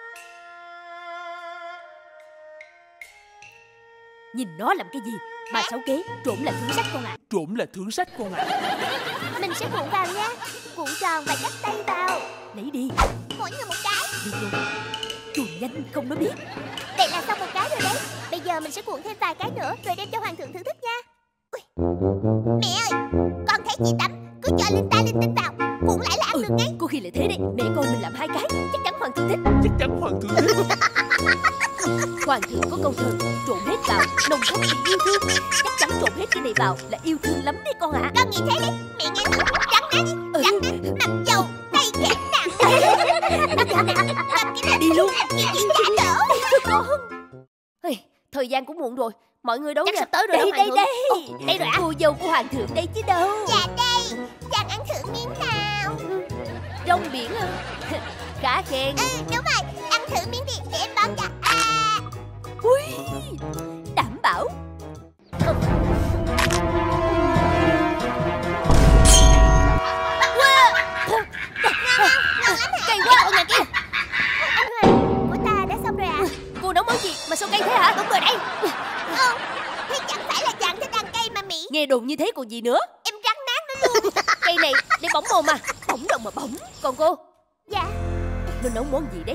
Speaker 3: Nhìn nó làm cái gì mà xấu kế, trộn là thưởng sách con ạ.
Speaker 5: Trộm là thưởng sách con ạ.
Speaker 1: Mình sẽ cuộn vào nha. Cuộn tròn và cắt tay vào.
Speaker 3: Lấy đi.
Speaker 1: Mỗi người một cái.
Speaker 3: Được rồi. Chuồn nhanh không nó biết.
Speaker 1: Vậy là xong một cái rồi đấy. Bây giờ mình sẽ cuộn thêm vài cái nữa, rồi đem cho hoàng thượng thưởng thức nha. Ui. Mẹ ơi, con thấy chị Tấm cứ cho linh ta linh tinh vào, cuộn lại là ăn
Speaker 3: Ừ,
Speaker 1: được ngay.
Speaker 3: có khi lại thế đấy. Mẹ con mình làm hai cái, chắc chắn hoàng thượng thích.
Speaker 5: Chắc chắn hoàng thượng thích.
Speaker 3: Hoàng thượng có câu thơ, trộn hết vào nồng thắm tình yêu thương. Chắc chắn trộn hết cái này vào là yêu thương lắm đấy con ạ.
Speaker 1: Con nghĩ thế đấy. Mẹ nghe nói trắng đấy,
Speaker 3: Ừ.
Speaker 1: trắng đấy, mặc dầu tay kém nặng. Cầm cái này
Speaker 3: Đi luôn.
Speaker 1: như chị trả đỡ.
Speaker 3: Con. Ê, thời gian cũng muộn rồi. Mọi người đâu
Speaker 1: Chắc
Speaker 3: nhỉ?
Speaker 1: sắp tới rồi đó,
Speaker 3: Đây
Speaker 1: hoàng
Speaker 3: đây
Speaker 1: thượng.
Speaker 3: đây.
Speaker 1: Ồ, đây rồi ạ.
Speaker 3: Cô dâu của hoàng thượng đây chứ đâu.
Speaker 1: Dạ đây, chàng ăn thử miếng nào.
Speaker 3: Rong biển à? Khá khen.
Speaker 1: Ừ, đúng rồi, ăn thử miếng đi để em bón cho. À,
Speaker 3: Ui, đảm bảo. Cay quá.
Speaker 1: Ở nhà kia. Anh Hoàng, của ta đã xong rồi ạ.
Speaker 3: Cô nấu món gì mà sao cay thế hả?
Speaker 1: Đúng rồi đây. Ờ, thế chẳng phải là chàng thích ăn cây mà Mỹ.
Speaker 3: Nghe đồn như thế còn gì nữa.
Speaker 1: Em rắn nát nó luôn.
Speaker 3: Cây này để bỏng mồm mà. Bỏng đâu mà bỏng. Còn cô,
Speaker 1: Dạ,
Speaker 3: nó nấu món gì đấy?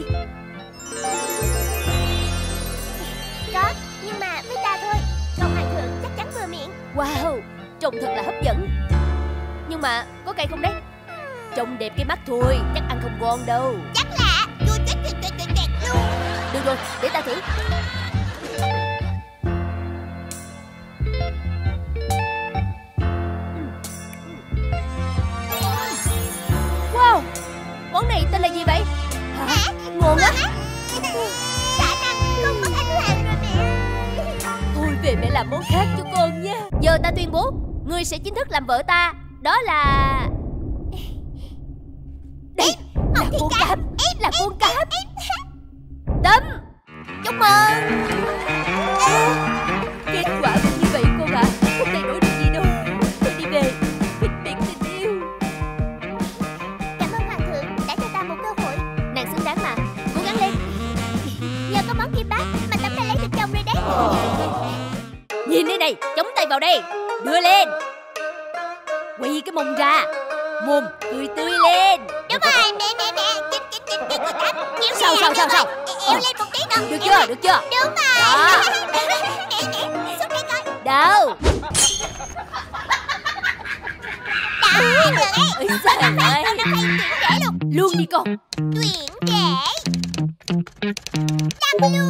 Speaker 1: có, nhưng mà với ta thôi. Còn hoàng thượng chắc chắn vừa miệng.
Speaker 3: Wow, trông thật là hấp dẫn. Nhưng mà có cay không đấy? Trông đẹp cái mắt thôi, chắc ăn không ngon đâu.
Speaker 1: Chắc là chua chết tuyệt tuyệt tuyệt tuyệt luôn.
Speaker 3: Được rồi, để ta thử. Wow, món này tên là gì vậy? Hả? Ngon á.
Speaker 1: Khả năng không mất anh Hoàng rồi mẹ ơi.
Speaker 3: Thôi về mẹ làm món khác cho con nha. Giờ ta tuyên bố, ngươi sẽ chính thức làm vợ ta. Đó là... Đây, là con cám. Là con cám. Tấm, chúc mừng. Kết quả cũng như vậy con ạ. Không thay đổi được gì đâu. Tôi đi về, vĩnh viễn tình yêu.
Speaker 1: Cảm ơn hoàng thượng đã cho ta một cơ hội.
Speaker 3: Nàng xứng đáng mà, cố gắng lên.
Speaker 1: Nhờ có món kim bát mà Tấm đã lấy được chồng rồi đấy.
Speaker 3: Nhìn đây này, chống tay vào đây. Đưa lên. Quay cái mông ra. Mồm cười tươi lên.
Speaker 1: Đúng rồi, mẹ mẹ mẹ. Chích chích chích chích của Tấm. Kéo
Speaker 3: Sao,
Speaker 1: nè,
Speaker 3: sao, sao,
Speaker 1: đúng
Speaker 3: sao?
Speaker 1: rồi. Eo lên một tí con.
Speaker 3: Được
Speaker 1: Eo
Speaker 3: chưa,
Speaker 1: lên.
Speaker 3: được chưa?
Speaker 1: Đúng rồi.
Speaker 3: Đó.
Speaker 1: Mẹ mẹ, xuống đây coi.
Speaker 3: Đâu?
Speaker 1: Đó, được đấy.
Speaker 3: Ôi trời ơi.
Speaker 1: Con nó hay tuyển rễ luôn.
Speaker 3: Luôn đi con.
Speaker 1: Tuyển rễ. Đâm luôn.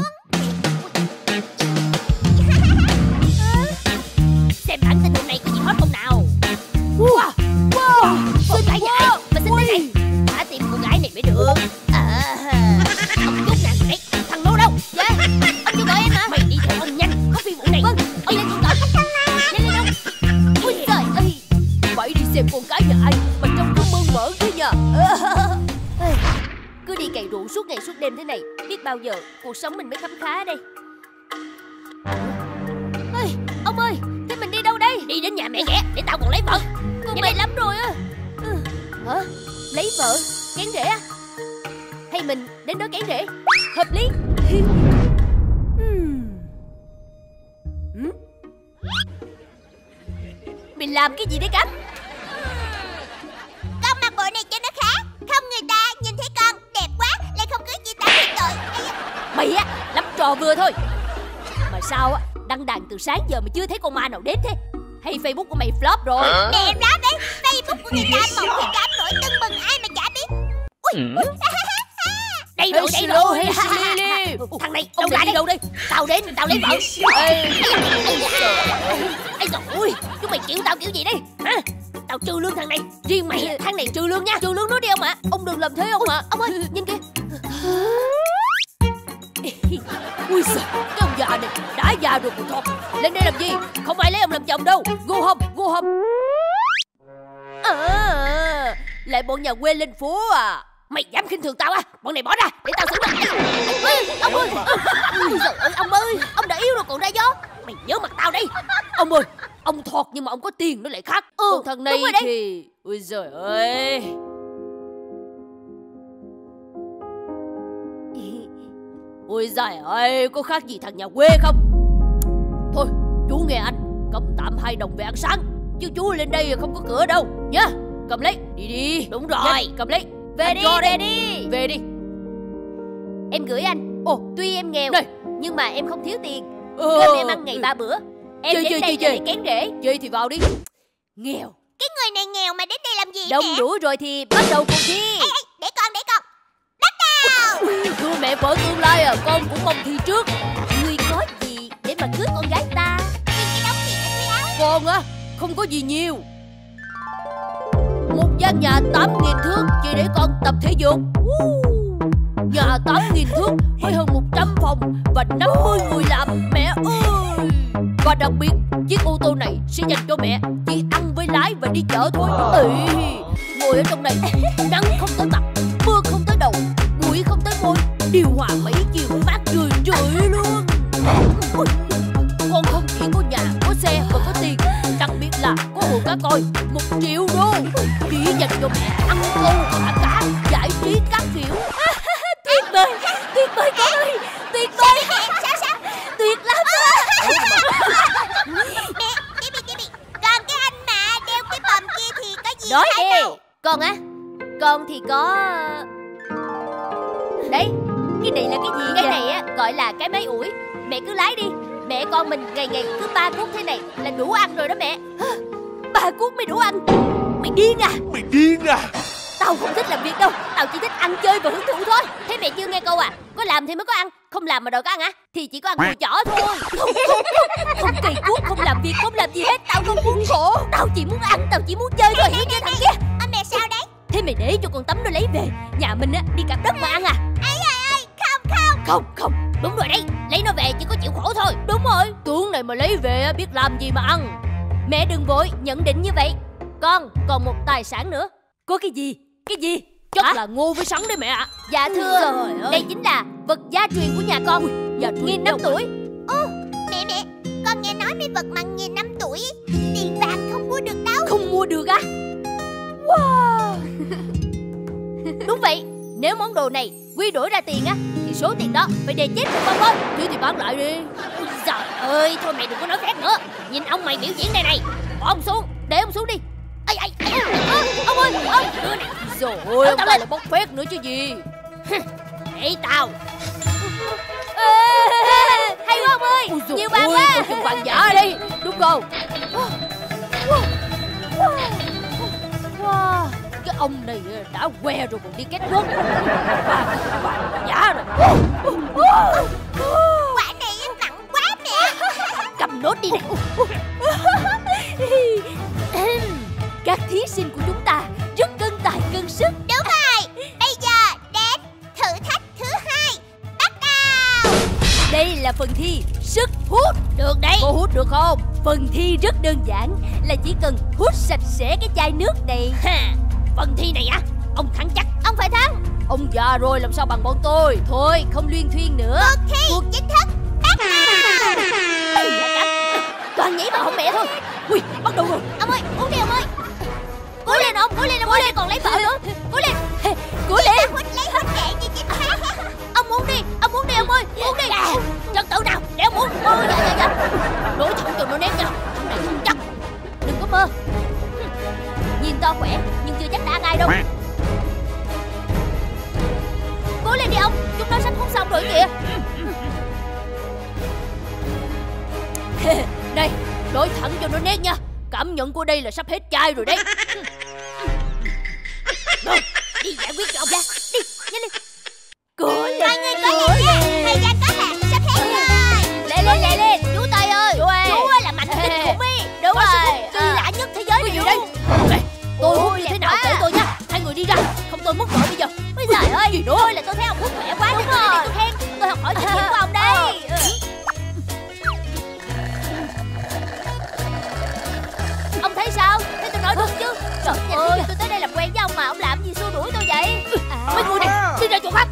Speaker 3: Xem bản tin hôm nay có gì hot không nào. Wow, wow, xinh gái vậy mà xinh thế này. Phải tìm cô gái này mới được. À, ông chút nàng đấy. Thằng Lô đâu? Dạ, ông chưa gọi em hả? Mày đi theo ông nhanh, có phi vụ này. Vâng, ông lên con cọp. Nhanh lên đâu. Ôi trời ơi, phải đi xem con cái nhà ai mà trông cứ mơn mởn thế nhờ. Cứ đi cày ruộng suốt ngày suốt đêm thế này, biết bao giờ cuộc sống mình mới khấm khá đây. Ê, ông ơi, thế mình đi đâu đây? đi đến nhà mẹ ghẻ để tao còn lấy vợ. Con mệt lắm rồi á. Hả? Lấy vợ? Kén rể á? Hay mình đến đó kén rể? Hợp lý. Mình làm cái gì đấy Cáp?
Speaker 1: Con mặc bộ này cho nó khác. Không người ta nhìn thấy con đẹp quá lại không cưới chị ta thì tội.
Speaker 3: Mày á, lắm trò vừa thôi. Mà sao á, đăng đàn từ sáng giờ mà chưa thấy con ma nào đến thế? Hay Facebook của mày flop rồi?
Speaker 1: Nè flop đấy. Facebook của người ta một thì cám nổi tưng bừng ai mà chả biết. Ui, ui.
Speaker 3: Đây rồi, đây rồi. Thằng này, ông lại đi đâu đi? Tao đến, tao lấy vợ. Ê, trời ơi, chúng mày chịu tao kiểu gì đây? Hả? Tao trừ lương thằng này. Riêng mày, thằng này trừ lương nha. Trừ lương nó đi ông ạ. Ông đừng làm thế ông ạ. Ông ơi, nhìn kìa. Ui giời, cái ông già này đã già rồi còn thọt. Lên đây làm gì? Không ai lấy ông làm chồng đâu. Go home, go home. À, lại bọn nhà quê lên phố à? Mày dám khinh thường tao à? Bọn này bỏ ra để tao xử lý. Ông ơi, ông ơi. Ôi giời ơi, ông ơi, ông đã yêu rồi còn ra gió. Mày nhớ mặt tao đây. Ông ơi, ông thọt nhưng mà ông có tiền nó lại khác. Ừ, còn thằng này thì... Ôi giời ơi. Ôi giời ơi, có khác gì thằng nhà quê không? Thôi, chú nghe anh, cầm tạm hai đồng về ăn sáng. Chứ chú lên đây không có cửa đâu nhá. Cầm lấy, đi đi. Đúng rồi, Nhá, cầm lấy. Về anh đi, về đi. Về đi. Em gửi anh. Ồ, tuy em nghèo đây, nhưng mà em không thiếu tiền. Ừ. Cơm em ăn ngày ba bữa. Em chơi, đến chơi, đây chơi, để kén rể. Chơi thì vào đi. Nghèo.
Speaker 1: Cái người này nghèo mà đến đây làm gì?
Speaker 3: Đông
Speaker 1: mẹ?
Speaker 3: đủ rồi thì bắt đầu cuộc thi.
Speaker 1: Ê, ê, để con, để con. Bắt đầu.
Speaker 3: Thưa mẹ vợ tương lai à, con cũng mong thi trước. Ngươi có gì để mà cưới con gái ta?
Speaker 1: Nhìn cái đống tiền ở dưới áo.
Speaker 3: Con á, không có gì nhiều. Một gian nhà tám nghìn thước chỉ để con tập thể dục. Nhà tám nghìn thước với hơn một trăm phòng và năm mươi người làm. Mẹ ơi. Và đặc biệt, chiếc ô tô này sẽ dành cho mẹ, chỉ ăn với lái và đi chợ thôi. Ê, ngồi ở trong này, nắng không tới mặt, mưa không tới đầu, bụi không tới môi, điều hòa mấy chiều mát rười rượi luôn. Con không chỉ có nhà, có xe và có tiền, đặc biệt là có hồ cá coi một triệu đô chỉ dành cho mẹ ăn câu thả cá, giải trí các kiểu. Tuyệt vời, tuyệt vời con ơi, tuyệt vời.
Speaker 1: Sao sao?
Speaker 3: Tuyệt lắm.
Speaker 1: Mẹ, Kibi Kibi, còn cái anh mà đeo cái bầm kia thì có gì
Speaker 3: Nói
Speaker 1: hay
Speaker 3: đi.
Speaker 1: đâu?
Speaker 3: Con á, con thì có... Đấy, cái này là cái gì? Cái này á gọi là cái máy ủi. Mẹ cứ lái đi. Mẹ con mình ngày ngày cứ ba cuốc thế này là đủ ăn rồi đó mẹ. Ba cuốc mới đủ ăn? Mày điên à?
Speaker 5: Mày điên à?
Speaker 3: Tao không thích làm việc đâu. Tao chỉ thích ăn chơi và hưởng thụ thôi. Thế mẹ chưa nghe câu à? Có làm thì mới có ăn. Không làm mà đòi có ăn à? Thì chỉ có ăn mùi chỏ thôi. Không, không, không, không cày cuốc, không làm việc, không làm gì hết. Tao không muốn khổ. Tao chỉ muốn ăn, tao chỉ muốn chơi thôi. Hiểu chưa thằng kia?
Speaker 1: Ờ, mẹ sao đấy?
Speaker 3: Thế mày để cho con Tấm nó lấy về. Nhà mình á đi cặp đất mà ăn à?
Speaker 1: Ây ơi ơi, không không.
Speaker 3: Không, không, đúng rồi đấy. Lấy nó về chỉ có chịu khổ thôi. Đúng rồi, tướng này mà lấy về biết làm gì mà ăn. Mẹ đừng vội nhận định như vậy. Con còn một tài sản nữa. Có cái gì? Cái gì? Chắc Hả? là ngô với sắn đấy mẹ ạ. Dạ thưa, đây chính là vật gia truyền của nhà con. Ui, nghìn năm tuổi.
Speaker 1: Ô, mẹ mẹ, con nghe nói mấy vật bằng nghìn năm tuổi tiền vàng không mua được đâu.
Speaker 3: Không mua được á? Wow. Đúng vậy, nếu món đồ này quy đổi ra tiền á thì số tiền đó phải đền chết một con thôi. Chứ thì bán lại đi. Ôi trời ơi, thôi mày đừng có nói phép nữa. Nhìn ông mày biểu diễn đây này. Bỏ ông xuống, để ông xuống đi. Ây ây, ây, à, ông ơi, ông đưa này. Rồi ôi, ông ta lại bóc phét nữa chứ gì. Để tao. Ê, hay quá ông ơi. Ôi nhiều vàng quá. Con vàng giả đi, đúng không? Wow, cái ông này đã que rồi còn đi kết quất. Vàng giả rồi.
Speaker 1: Quả này nặng quá mẹ.
Speaker 3: Cầm nốt đi nè. Các thí sinh của chúng ta rất cân tài cân sức.
Speaker 1: Đúng rồi, bây giờ đến thử thách thứ hai. Bắt đầu.
Speaker 3: Đây là phần thi sức hút. Được đấy. Cô hút được không? Phần thi rất đơn giản, là chỉ cần hút sạch sẽ cái chai nước này. Ha, phần thi này á, ông thắng chắc. Ông phải thắng. Ông già rồi làm sao bằng bọn tôi. Thôi không luyên thuyên nữa.
Speaker 1: Cuộc thi Cuộc... chính thức bắt đầu.
Speaker 3: Toàn nhảy vào hông mẹ thôi. Ui, bắt đầu rồi.
Speaker 1: Ông ơi, uống đi ông ơi. Cố lên ông, cố lên ông ơi, còn lấy vợ nữa. Cố lên.
Speaker 3: Cố lên.
Speaker 1: Hút lấy hút nhẹ như chim hát. Ông uống đi, ông uống đi ông ơi, uống đi.
Speaker 3: Trật tự nào, để ông uống. Ôi, dạ, dạ, dạ. Đối thẳng cho nó nét nha. Thằng này không chắc. Đừng có mơ. Nhìn to khỏe, nhưng chưa chắc đã ăn ai đâu. Cố lên đi ông, chúng nó sắp hút xong rồi kìa. Này, đối thẳng cho nó nét nha. Cảm nhận của đây là sắp hết chai rồi đấy. Rồi, đi giải quyết cho ông ra. Đi, nhanh lên. Cố lên.
Speaker 1: Mọi người cố lên nha. Thời gian có hạn, sắp hết rồi.
Speaker 3: Lên lên lên lên. Chú Tây ơi. Chú ơi.
Speaker 1: Chú ơi là mạnh kinh khủng đi.
Speaker 3: Đúng
Speaker 1: Có sức
Speaker 3: rồi.
Speaker 1: hút kỳ lạ nhất thế giới này
Speaker 3: đây.
Speaker 1: luôn.
Speaker 3: Tôi hút như thế nào kể tôi nha. Hai người đi ra. Không tôi mất rồi bây giờ.
Speaker 1: Ôi trời ơi, gì nữa? Thôi là tôi thấy ông hút khỏe quá. Đúng rồi. Tôi khen. Tôi học hỏi kinh nghiệm của ông đây.
Speaker 3: Ông thấy sao? Thấy tôi nói đúng chứ? Trời ơi,
Speaker 1: tôi tới đây làm quen với ông mà ông làm gì xua đuổi tôi vậy?
Speaker 3: mấy người này đi ra chỗ khác.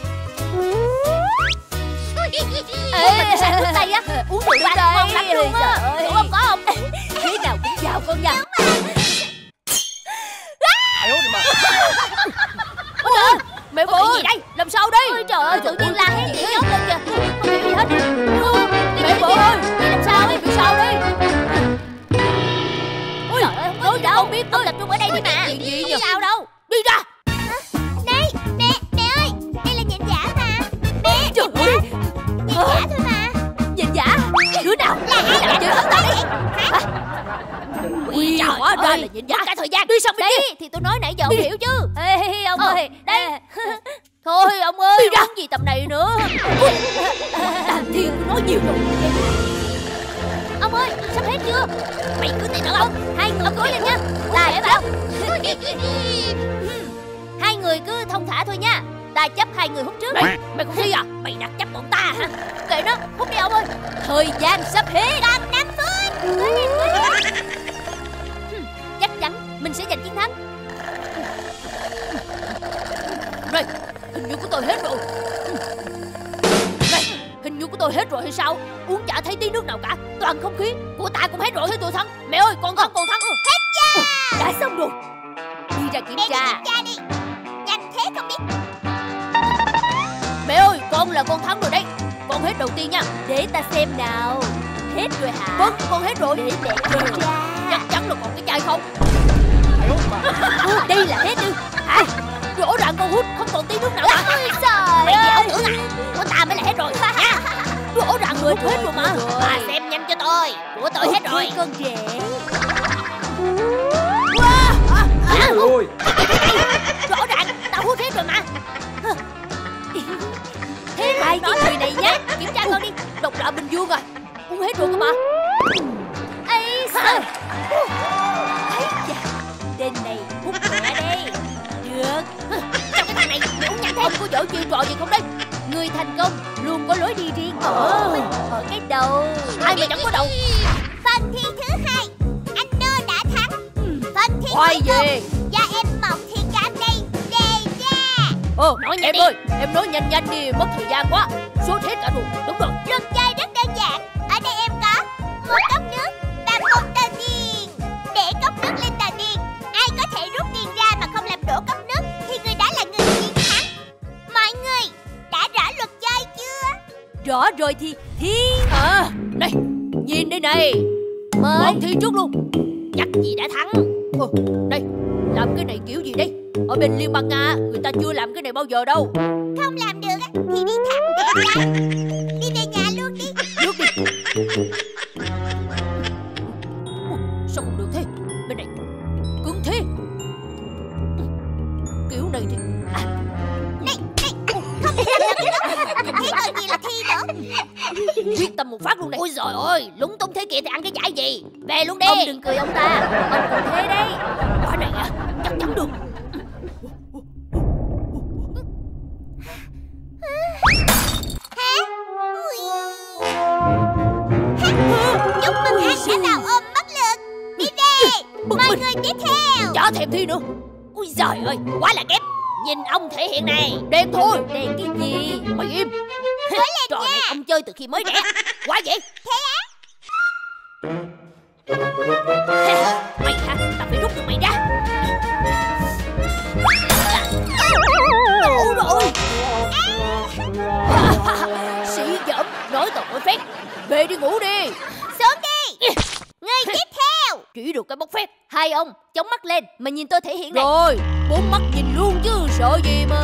Speaker 1: Ê, mà sao hút tay á? Uống rượu vang ngon lắm luôn á. Đúng không, có không?
Speaker 3: Thế nào cũng vào con nha. Ôi trời ơi, mẹ
Speaker 1: Có
Speaker 3: gì đây? Làm sao đây?
Speaker 1: Ôi trời ơi, tự nhiên la hét gì nhốt lên kìa. Không hiểu gì hết.
Speaker 3: Mẹ vợ ơi,
Speaker 1: Vậy làm sao ấy?
Speaker 3: bị sao đây?
Speaker 1: Ôi trời ơi, không có gì đâu.
Speaker 3: Không biết
Speaker 1: Ông tập trung ở đây đi mà.
Speaker 3: Chuyện gì
Speaker 1: Không
Speaker 3: nhỉ?
Speaker 1: sao đâu.
Speaker 3: Đi ra.
Speaker 1: Này, mẹ, mẹ ơi, đây là nhện giả mà. Mẹ,
Speaker 3: Trời ơi,
Speaker 1: nhện giả thôi mà.
Speaker 3: nhìn giả. Đứa nào?
Speaker 1: Là ai
Speaker 3: Làm
Speaker 1: đã
Speaker 3: gì
Speaker 1: được
Speaker 3: hết
Speaker 1: ông
Speaker 3: ta
Speaker 1: đây?
Speaker 3: đi.
Speaker 1: Hả?
Speaker 3: Ui,
Speaker 1: Trời
Speaker 3: hóa ra
Speaker 1: ơi,
Speaker 3: là nhìn giả.
Speaker 1: mất cả thời gian.
Speaker 3: Đi xong đi.
Speaker 1: Đi, thì tôi nói nãy giờ không
Speaker 3: Đi.
Speaker 1: hiểu chứ.
Speaker 3: Ê, ông
Speaker 1: Ờ,
Speaker 3: ơi,
Speaker 1: đây.
Speaker 3: thôi ông ơi,
Speaker 1: Đi ra.
Speaker 3: uống gì tầm này nữa. Làm gì cũng nói nhiều rồi.
Speaker 1: Ông ơi, sắp hết chưa? Mày cứ tiền nữa không? Hai người cố lên nha. Ta chấp. Hai người cứ thông thả thôi nha. Ta chấp hai người hút trước.
Speaker 3: Này, mày không thi à? Mày đặt chấp bọn ta hả?
Speaker 1: Kệ nó, hút đi ông ơi.
Speaker 3: Thời gian sắp hết.
Speaker 1: Còn năm phút. Cố lên, cố lên. Chắc chắn mình sẽ giành chiến thắng.
Speaker 3: Này, hình như của tôi hết rồi. Này, hình như của tôi hết rồi hay sao? Uống chả thấy tí nước nào cả. Toàn không khí. Của ta cũng hết rồi thế tôi thắng. Mẹ ơi, con thắng, con thắng.
Speaker 1: Hết chưa?
Speaker 3: Đã xong rồi. Đi ra kiểm
Speaker 1: Mẹ đi
Speaker 3: tra.
Speaker 1: kiểm tra đi. Nhanh thế không biết.
Speaker 3: Mẹ ơi, con là con thắng rồi đấy. Con hết đầu tiên nha. Để ta xem nào. Hết rồi hả? Vâng, con hết rồi. Để mẹ kiểm tra. Chắc chắn là còn cái chai không. Đây là hết đi. Hả? Rõ ràng con hút không còn tí nước nào cả.
Speaker 1: Ôi trời
Speaker 3: Mày
Speaker 1: ơi.
Speaker 3: gì ông tưởng à? Của ta mới là hết rồi nha. Rõ ràng người hết rồi mà. Bà xem nhanh cho tôi. Của tôi hết rồi.
Speaker 1: Con rể.
Speaker 3: Wow. À, à,
Speaker 5: Ôi
Speaker 3: rõ ràng tao hút hết rồi mà. Thế hai cái người này nhá. Kiểm tra con đi. Độc lạ Bình Dương rồi. Uống hết rồi cơ mà.
Speaker 1: Ây sao?
Speaker 3: Ấy da, tên này hút khỏe đây. Được. Sao cái thằng này mày uống nhanh thế? Ông có giỡn chiêu trò gì không đấy? Người thành công luôn có lối đi riêng. Ờ, ở cái đầu. Ai mà chẳng có đầu.
Speaker 1: Phần thi thứ hai, anh Nô đã thắng. Phần thi
Speaker 3: Khoai
Speaker 1: cuối cùng,
Speaker 3: về.
Speaker 1: do em Mộng Thi Cam đây đề ra.
Speaker 3: Ờ, nói nhanh em đi. Ơi, em nói nhanh nhanh đi, mất thời gian quá. Sốt hết cả rồi. Đúng rồi.
Speaker 1: Luật chơi rất đơn giản. Ở đây em có một cốc nước và một tờ tiền. Để cốc nước lên tờ tiền, ai có thể rút tiền ra mà không làm đổ cốc nước thì người đó là người chiến thắng. Mọi người đã rõ luật chơi chưa?
Speaker 3: Rõ rồi thì thi. À, đây, nhìn đây này.
Speaker 1: Mời.
Speaker 3: Bọn thi trước luôn. Chắc gì đã thắng. Ờ, đây, làm cái này kiểu gì đây? Ở bên Liên bang Nga, người ta chưa làm cái này bao giờ đâu.
Speaker 1: Không làm được á, thì đi thẳng về nhà. Đi về nhà luôn đi.
Speaker 3: Nước đi. Ủa, sao không được thế? Bên này cứng thế. Kiểu này thì à,
Speaker 1: Này, này, không thể làm được nữa. Thế còn gì là thi nữa.
Speaker 3: quyết tâm một phát luôn này. Ôi giời ơi, lúng túng thế kia thì ăn cái giải gì? Về luôn đi.
Speaker 1: Ông đừng cười ông ta. Ông còn thế đấy.
Speaker 3: Quả này à, chắc chắn được.
Speaker 1: Hả? Chúc mừng anh đã vào ôm bất lực. Đi về. Mọi người tiếp theo.
Speaker 3: Chả thèm thi nữa. Ôi giời ơi, quá là kém. Nhìn ông thể hiện này. Đen thôi. Đen cái gì? Mày im. Trò này ông chơi từ khi mới đẻ. Quá vậy.
Speaker 1: Thế á?
Speaker 3: Mày hả? Tao phải rút được mày ra. Đủ rồi. Sĩ dẫm nói tao mỗi phép. Về đi ngủ đi.
Speaker 1: Xuống đi. Người tiếp theo.
Speaker 3: Chỉ được cái bốc phép. Hai ông chống mắt lên mà nhìn tôi thể hiện này. Rồi, bốn mắt nhìn luôn chứ sợ gì mà.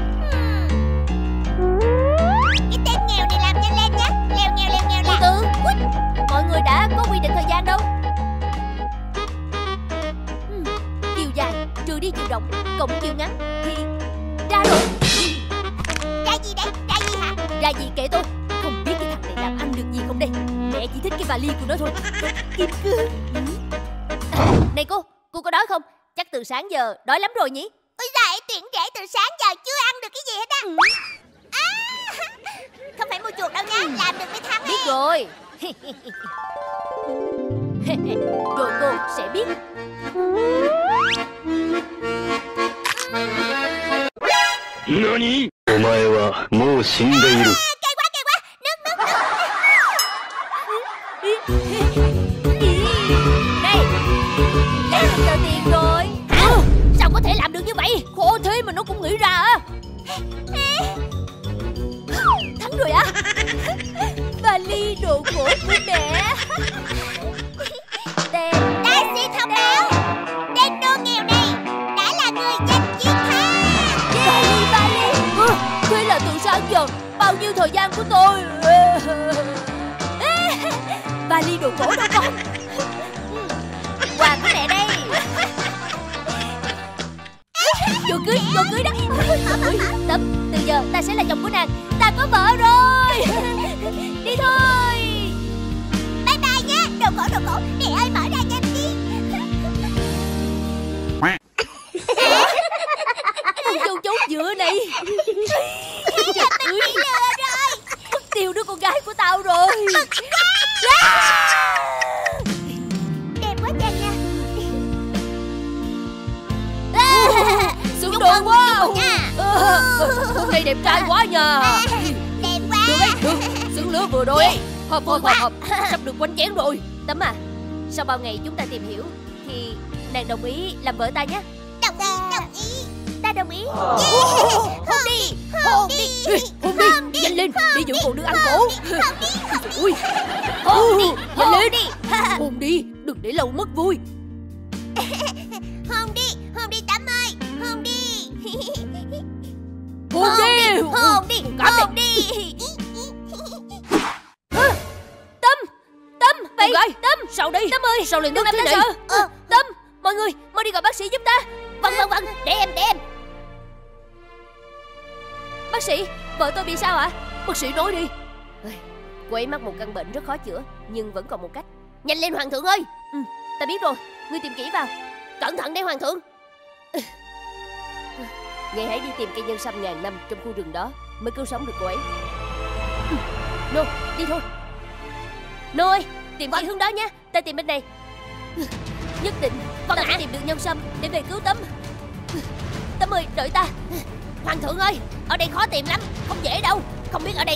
Speaker 1: Cái tên nghèo này làm nhanh lên nhé. Leo nghèo leo nghèo
Speaker 3: Từ
Speaker 1: nào.
Speaker 3: từ. Mọi người đã có quy định thời gian đâu. Hmm, chiều dài trừ đi chiều rộng cộng chiều ngắn thì ra rồi.
Speaker 1: Ra gì đấy? Ra gì hả?
Speaker 3: Ra gì kệ tôi. Không biết cái thằng này làm ăn được gì không đây. Mẹ chỉ thích cái vali của nó thôi. Kim cương. À, này cô, cô có đói không? Chắc từ sáng giờ đói lắm rồi nhỉ?
Speaker 1: Ôi giời, tuyển rể từ sáng giờ chưa ăn được cái gì hết á.
Speaker 3: Ừ.
Speaker 1: À, không phải mua chuột đâu nha, làm được mới thắng.
Speaker 3: Biết rồi. Rồi cô sẽ biết.
Speaker 4: 何？お前はもう死んでいる。
Speaker 1: Cay quá, cay quá. Nước, nước, nước.
Speaker 3: Này, lấy được tờ tiền rồi. Hả? Sao có thể làm được như vậy? Khổ thế mà nó cũng nghĩ ra á. Thắng rồi á. Vali đồ cổ của mẹ. Tên
Speaker 1: Đại sĩ thông báo, tên đô nghèo này đã là người giành chiến thắng.
Speaker 3: Vali, vali. À, thế là từ sáng giờ bao nhiêu thời gian của tôi. Vali đồ cổ đâu con. Quà của mẹ đây. Vô cưới, vô cưới đó. Ôi, Tâm, từ giờ ta sẽ là chồng của nàng. Ta có vợ rồi. Đi thôi.
Speaker 1: Bye bye nhé, đồ cổ đồ cổ. Mẹ ơi, mở ra nhanh đi.
Speaker 3: Con châu chấu dựa này. Trời ơi,
Speaker 1: Lừa rồi.
Speaker 3: mất tiêu đứa con gái của tao rồi.
Speaker 1: Đẹp quá chàng nha.
Speaker 3: Sướng đồ quá.
Speaker 1: Chúc mừng nha.
Speaker 3: Ờ, con này đẹp trai quá nhờ.
Speaker 1: Đẹp quá.
Speaker 3: Được ấy, được, xứng lứa vừa đôi ấy. Hợp, hợp, hợp, hợp, sắp được quánh chén rồi. Tấm à, sau bao ngày chúng ta tìm hiểu thì nàng đồng ý làm vợ ta nhé.
Speaker 1: Đồng ý, đồng ý. Ta đồng ý.
Speaker 3: Hôn đi, hôn đi, hôn đi, nhanh lên, đi giữ phụ nữ ăn cổ. Ui, hôn đi, nhanh lên đi, hôn đi, đừng để lâu mất vui.
Speaker 1: Hôn đi, hôn đi Tắm ơi. Hôn đi.
Speaker 3: Hôn đi,
Speaker 1: Hôn đi, hôn đi.
Speaker 3: Tâm, Tâm, bạn gái, Tâm, sao đi? Tâm ơi, sao liền nước thế này? Ờ, Tâm, mọi người, mau đi gọi bác sĩ giúp ta.
Speaker 1: Vâng, vâng, vâng, để em, để em.
Speaker 3: Bác sĩ, vợ tôi bị sao ạ? Bác sĩ nói đi. Cô ấy mắc một căn bệnh rất khó chữa, nhưng vẫn còn một cách. Nhanh lên hoàng thượng ơi. Ừ, ta biết rồi, ngươi tìm kỹ vào. Cẩn thận đấy hoàng thượng. Ngài hãy đi tìm cây nhân sâm ngàn năm trong khu rừng đó mới cứu sống được cô ấy. Nô, đi thôi. Nô ơi, tìm vâng. Hướng đó nha, ta tìm bên này. Nhất định vâng ta phải tìm được nhân sâm để về cứu Tấm. Tấm ơi, đợi ta. Hoàng thượng ơi, ở đây khó tìm lắm, không dễ đâu. Không biết ở đây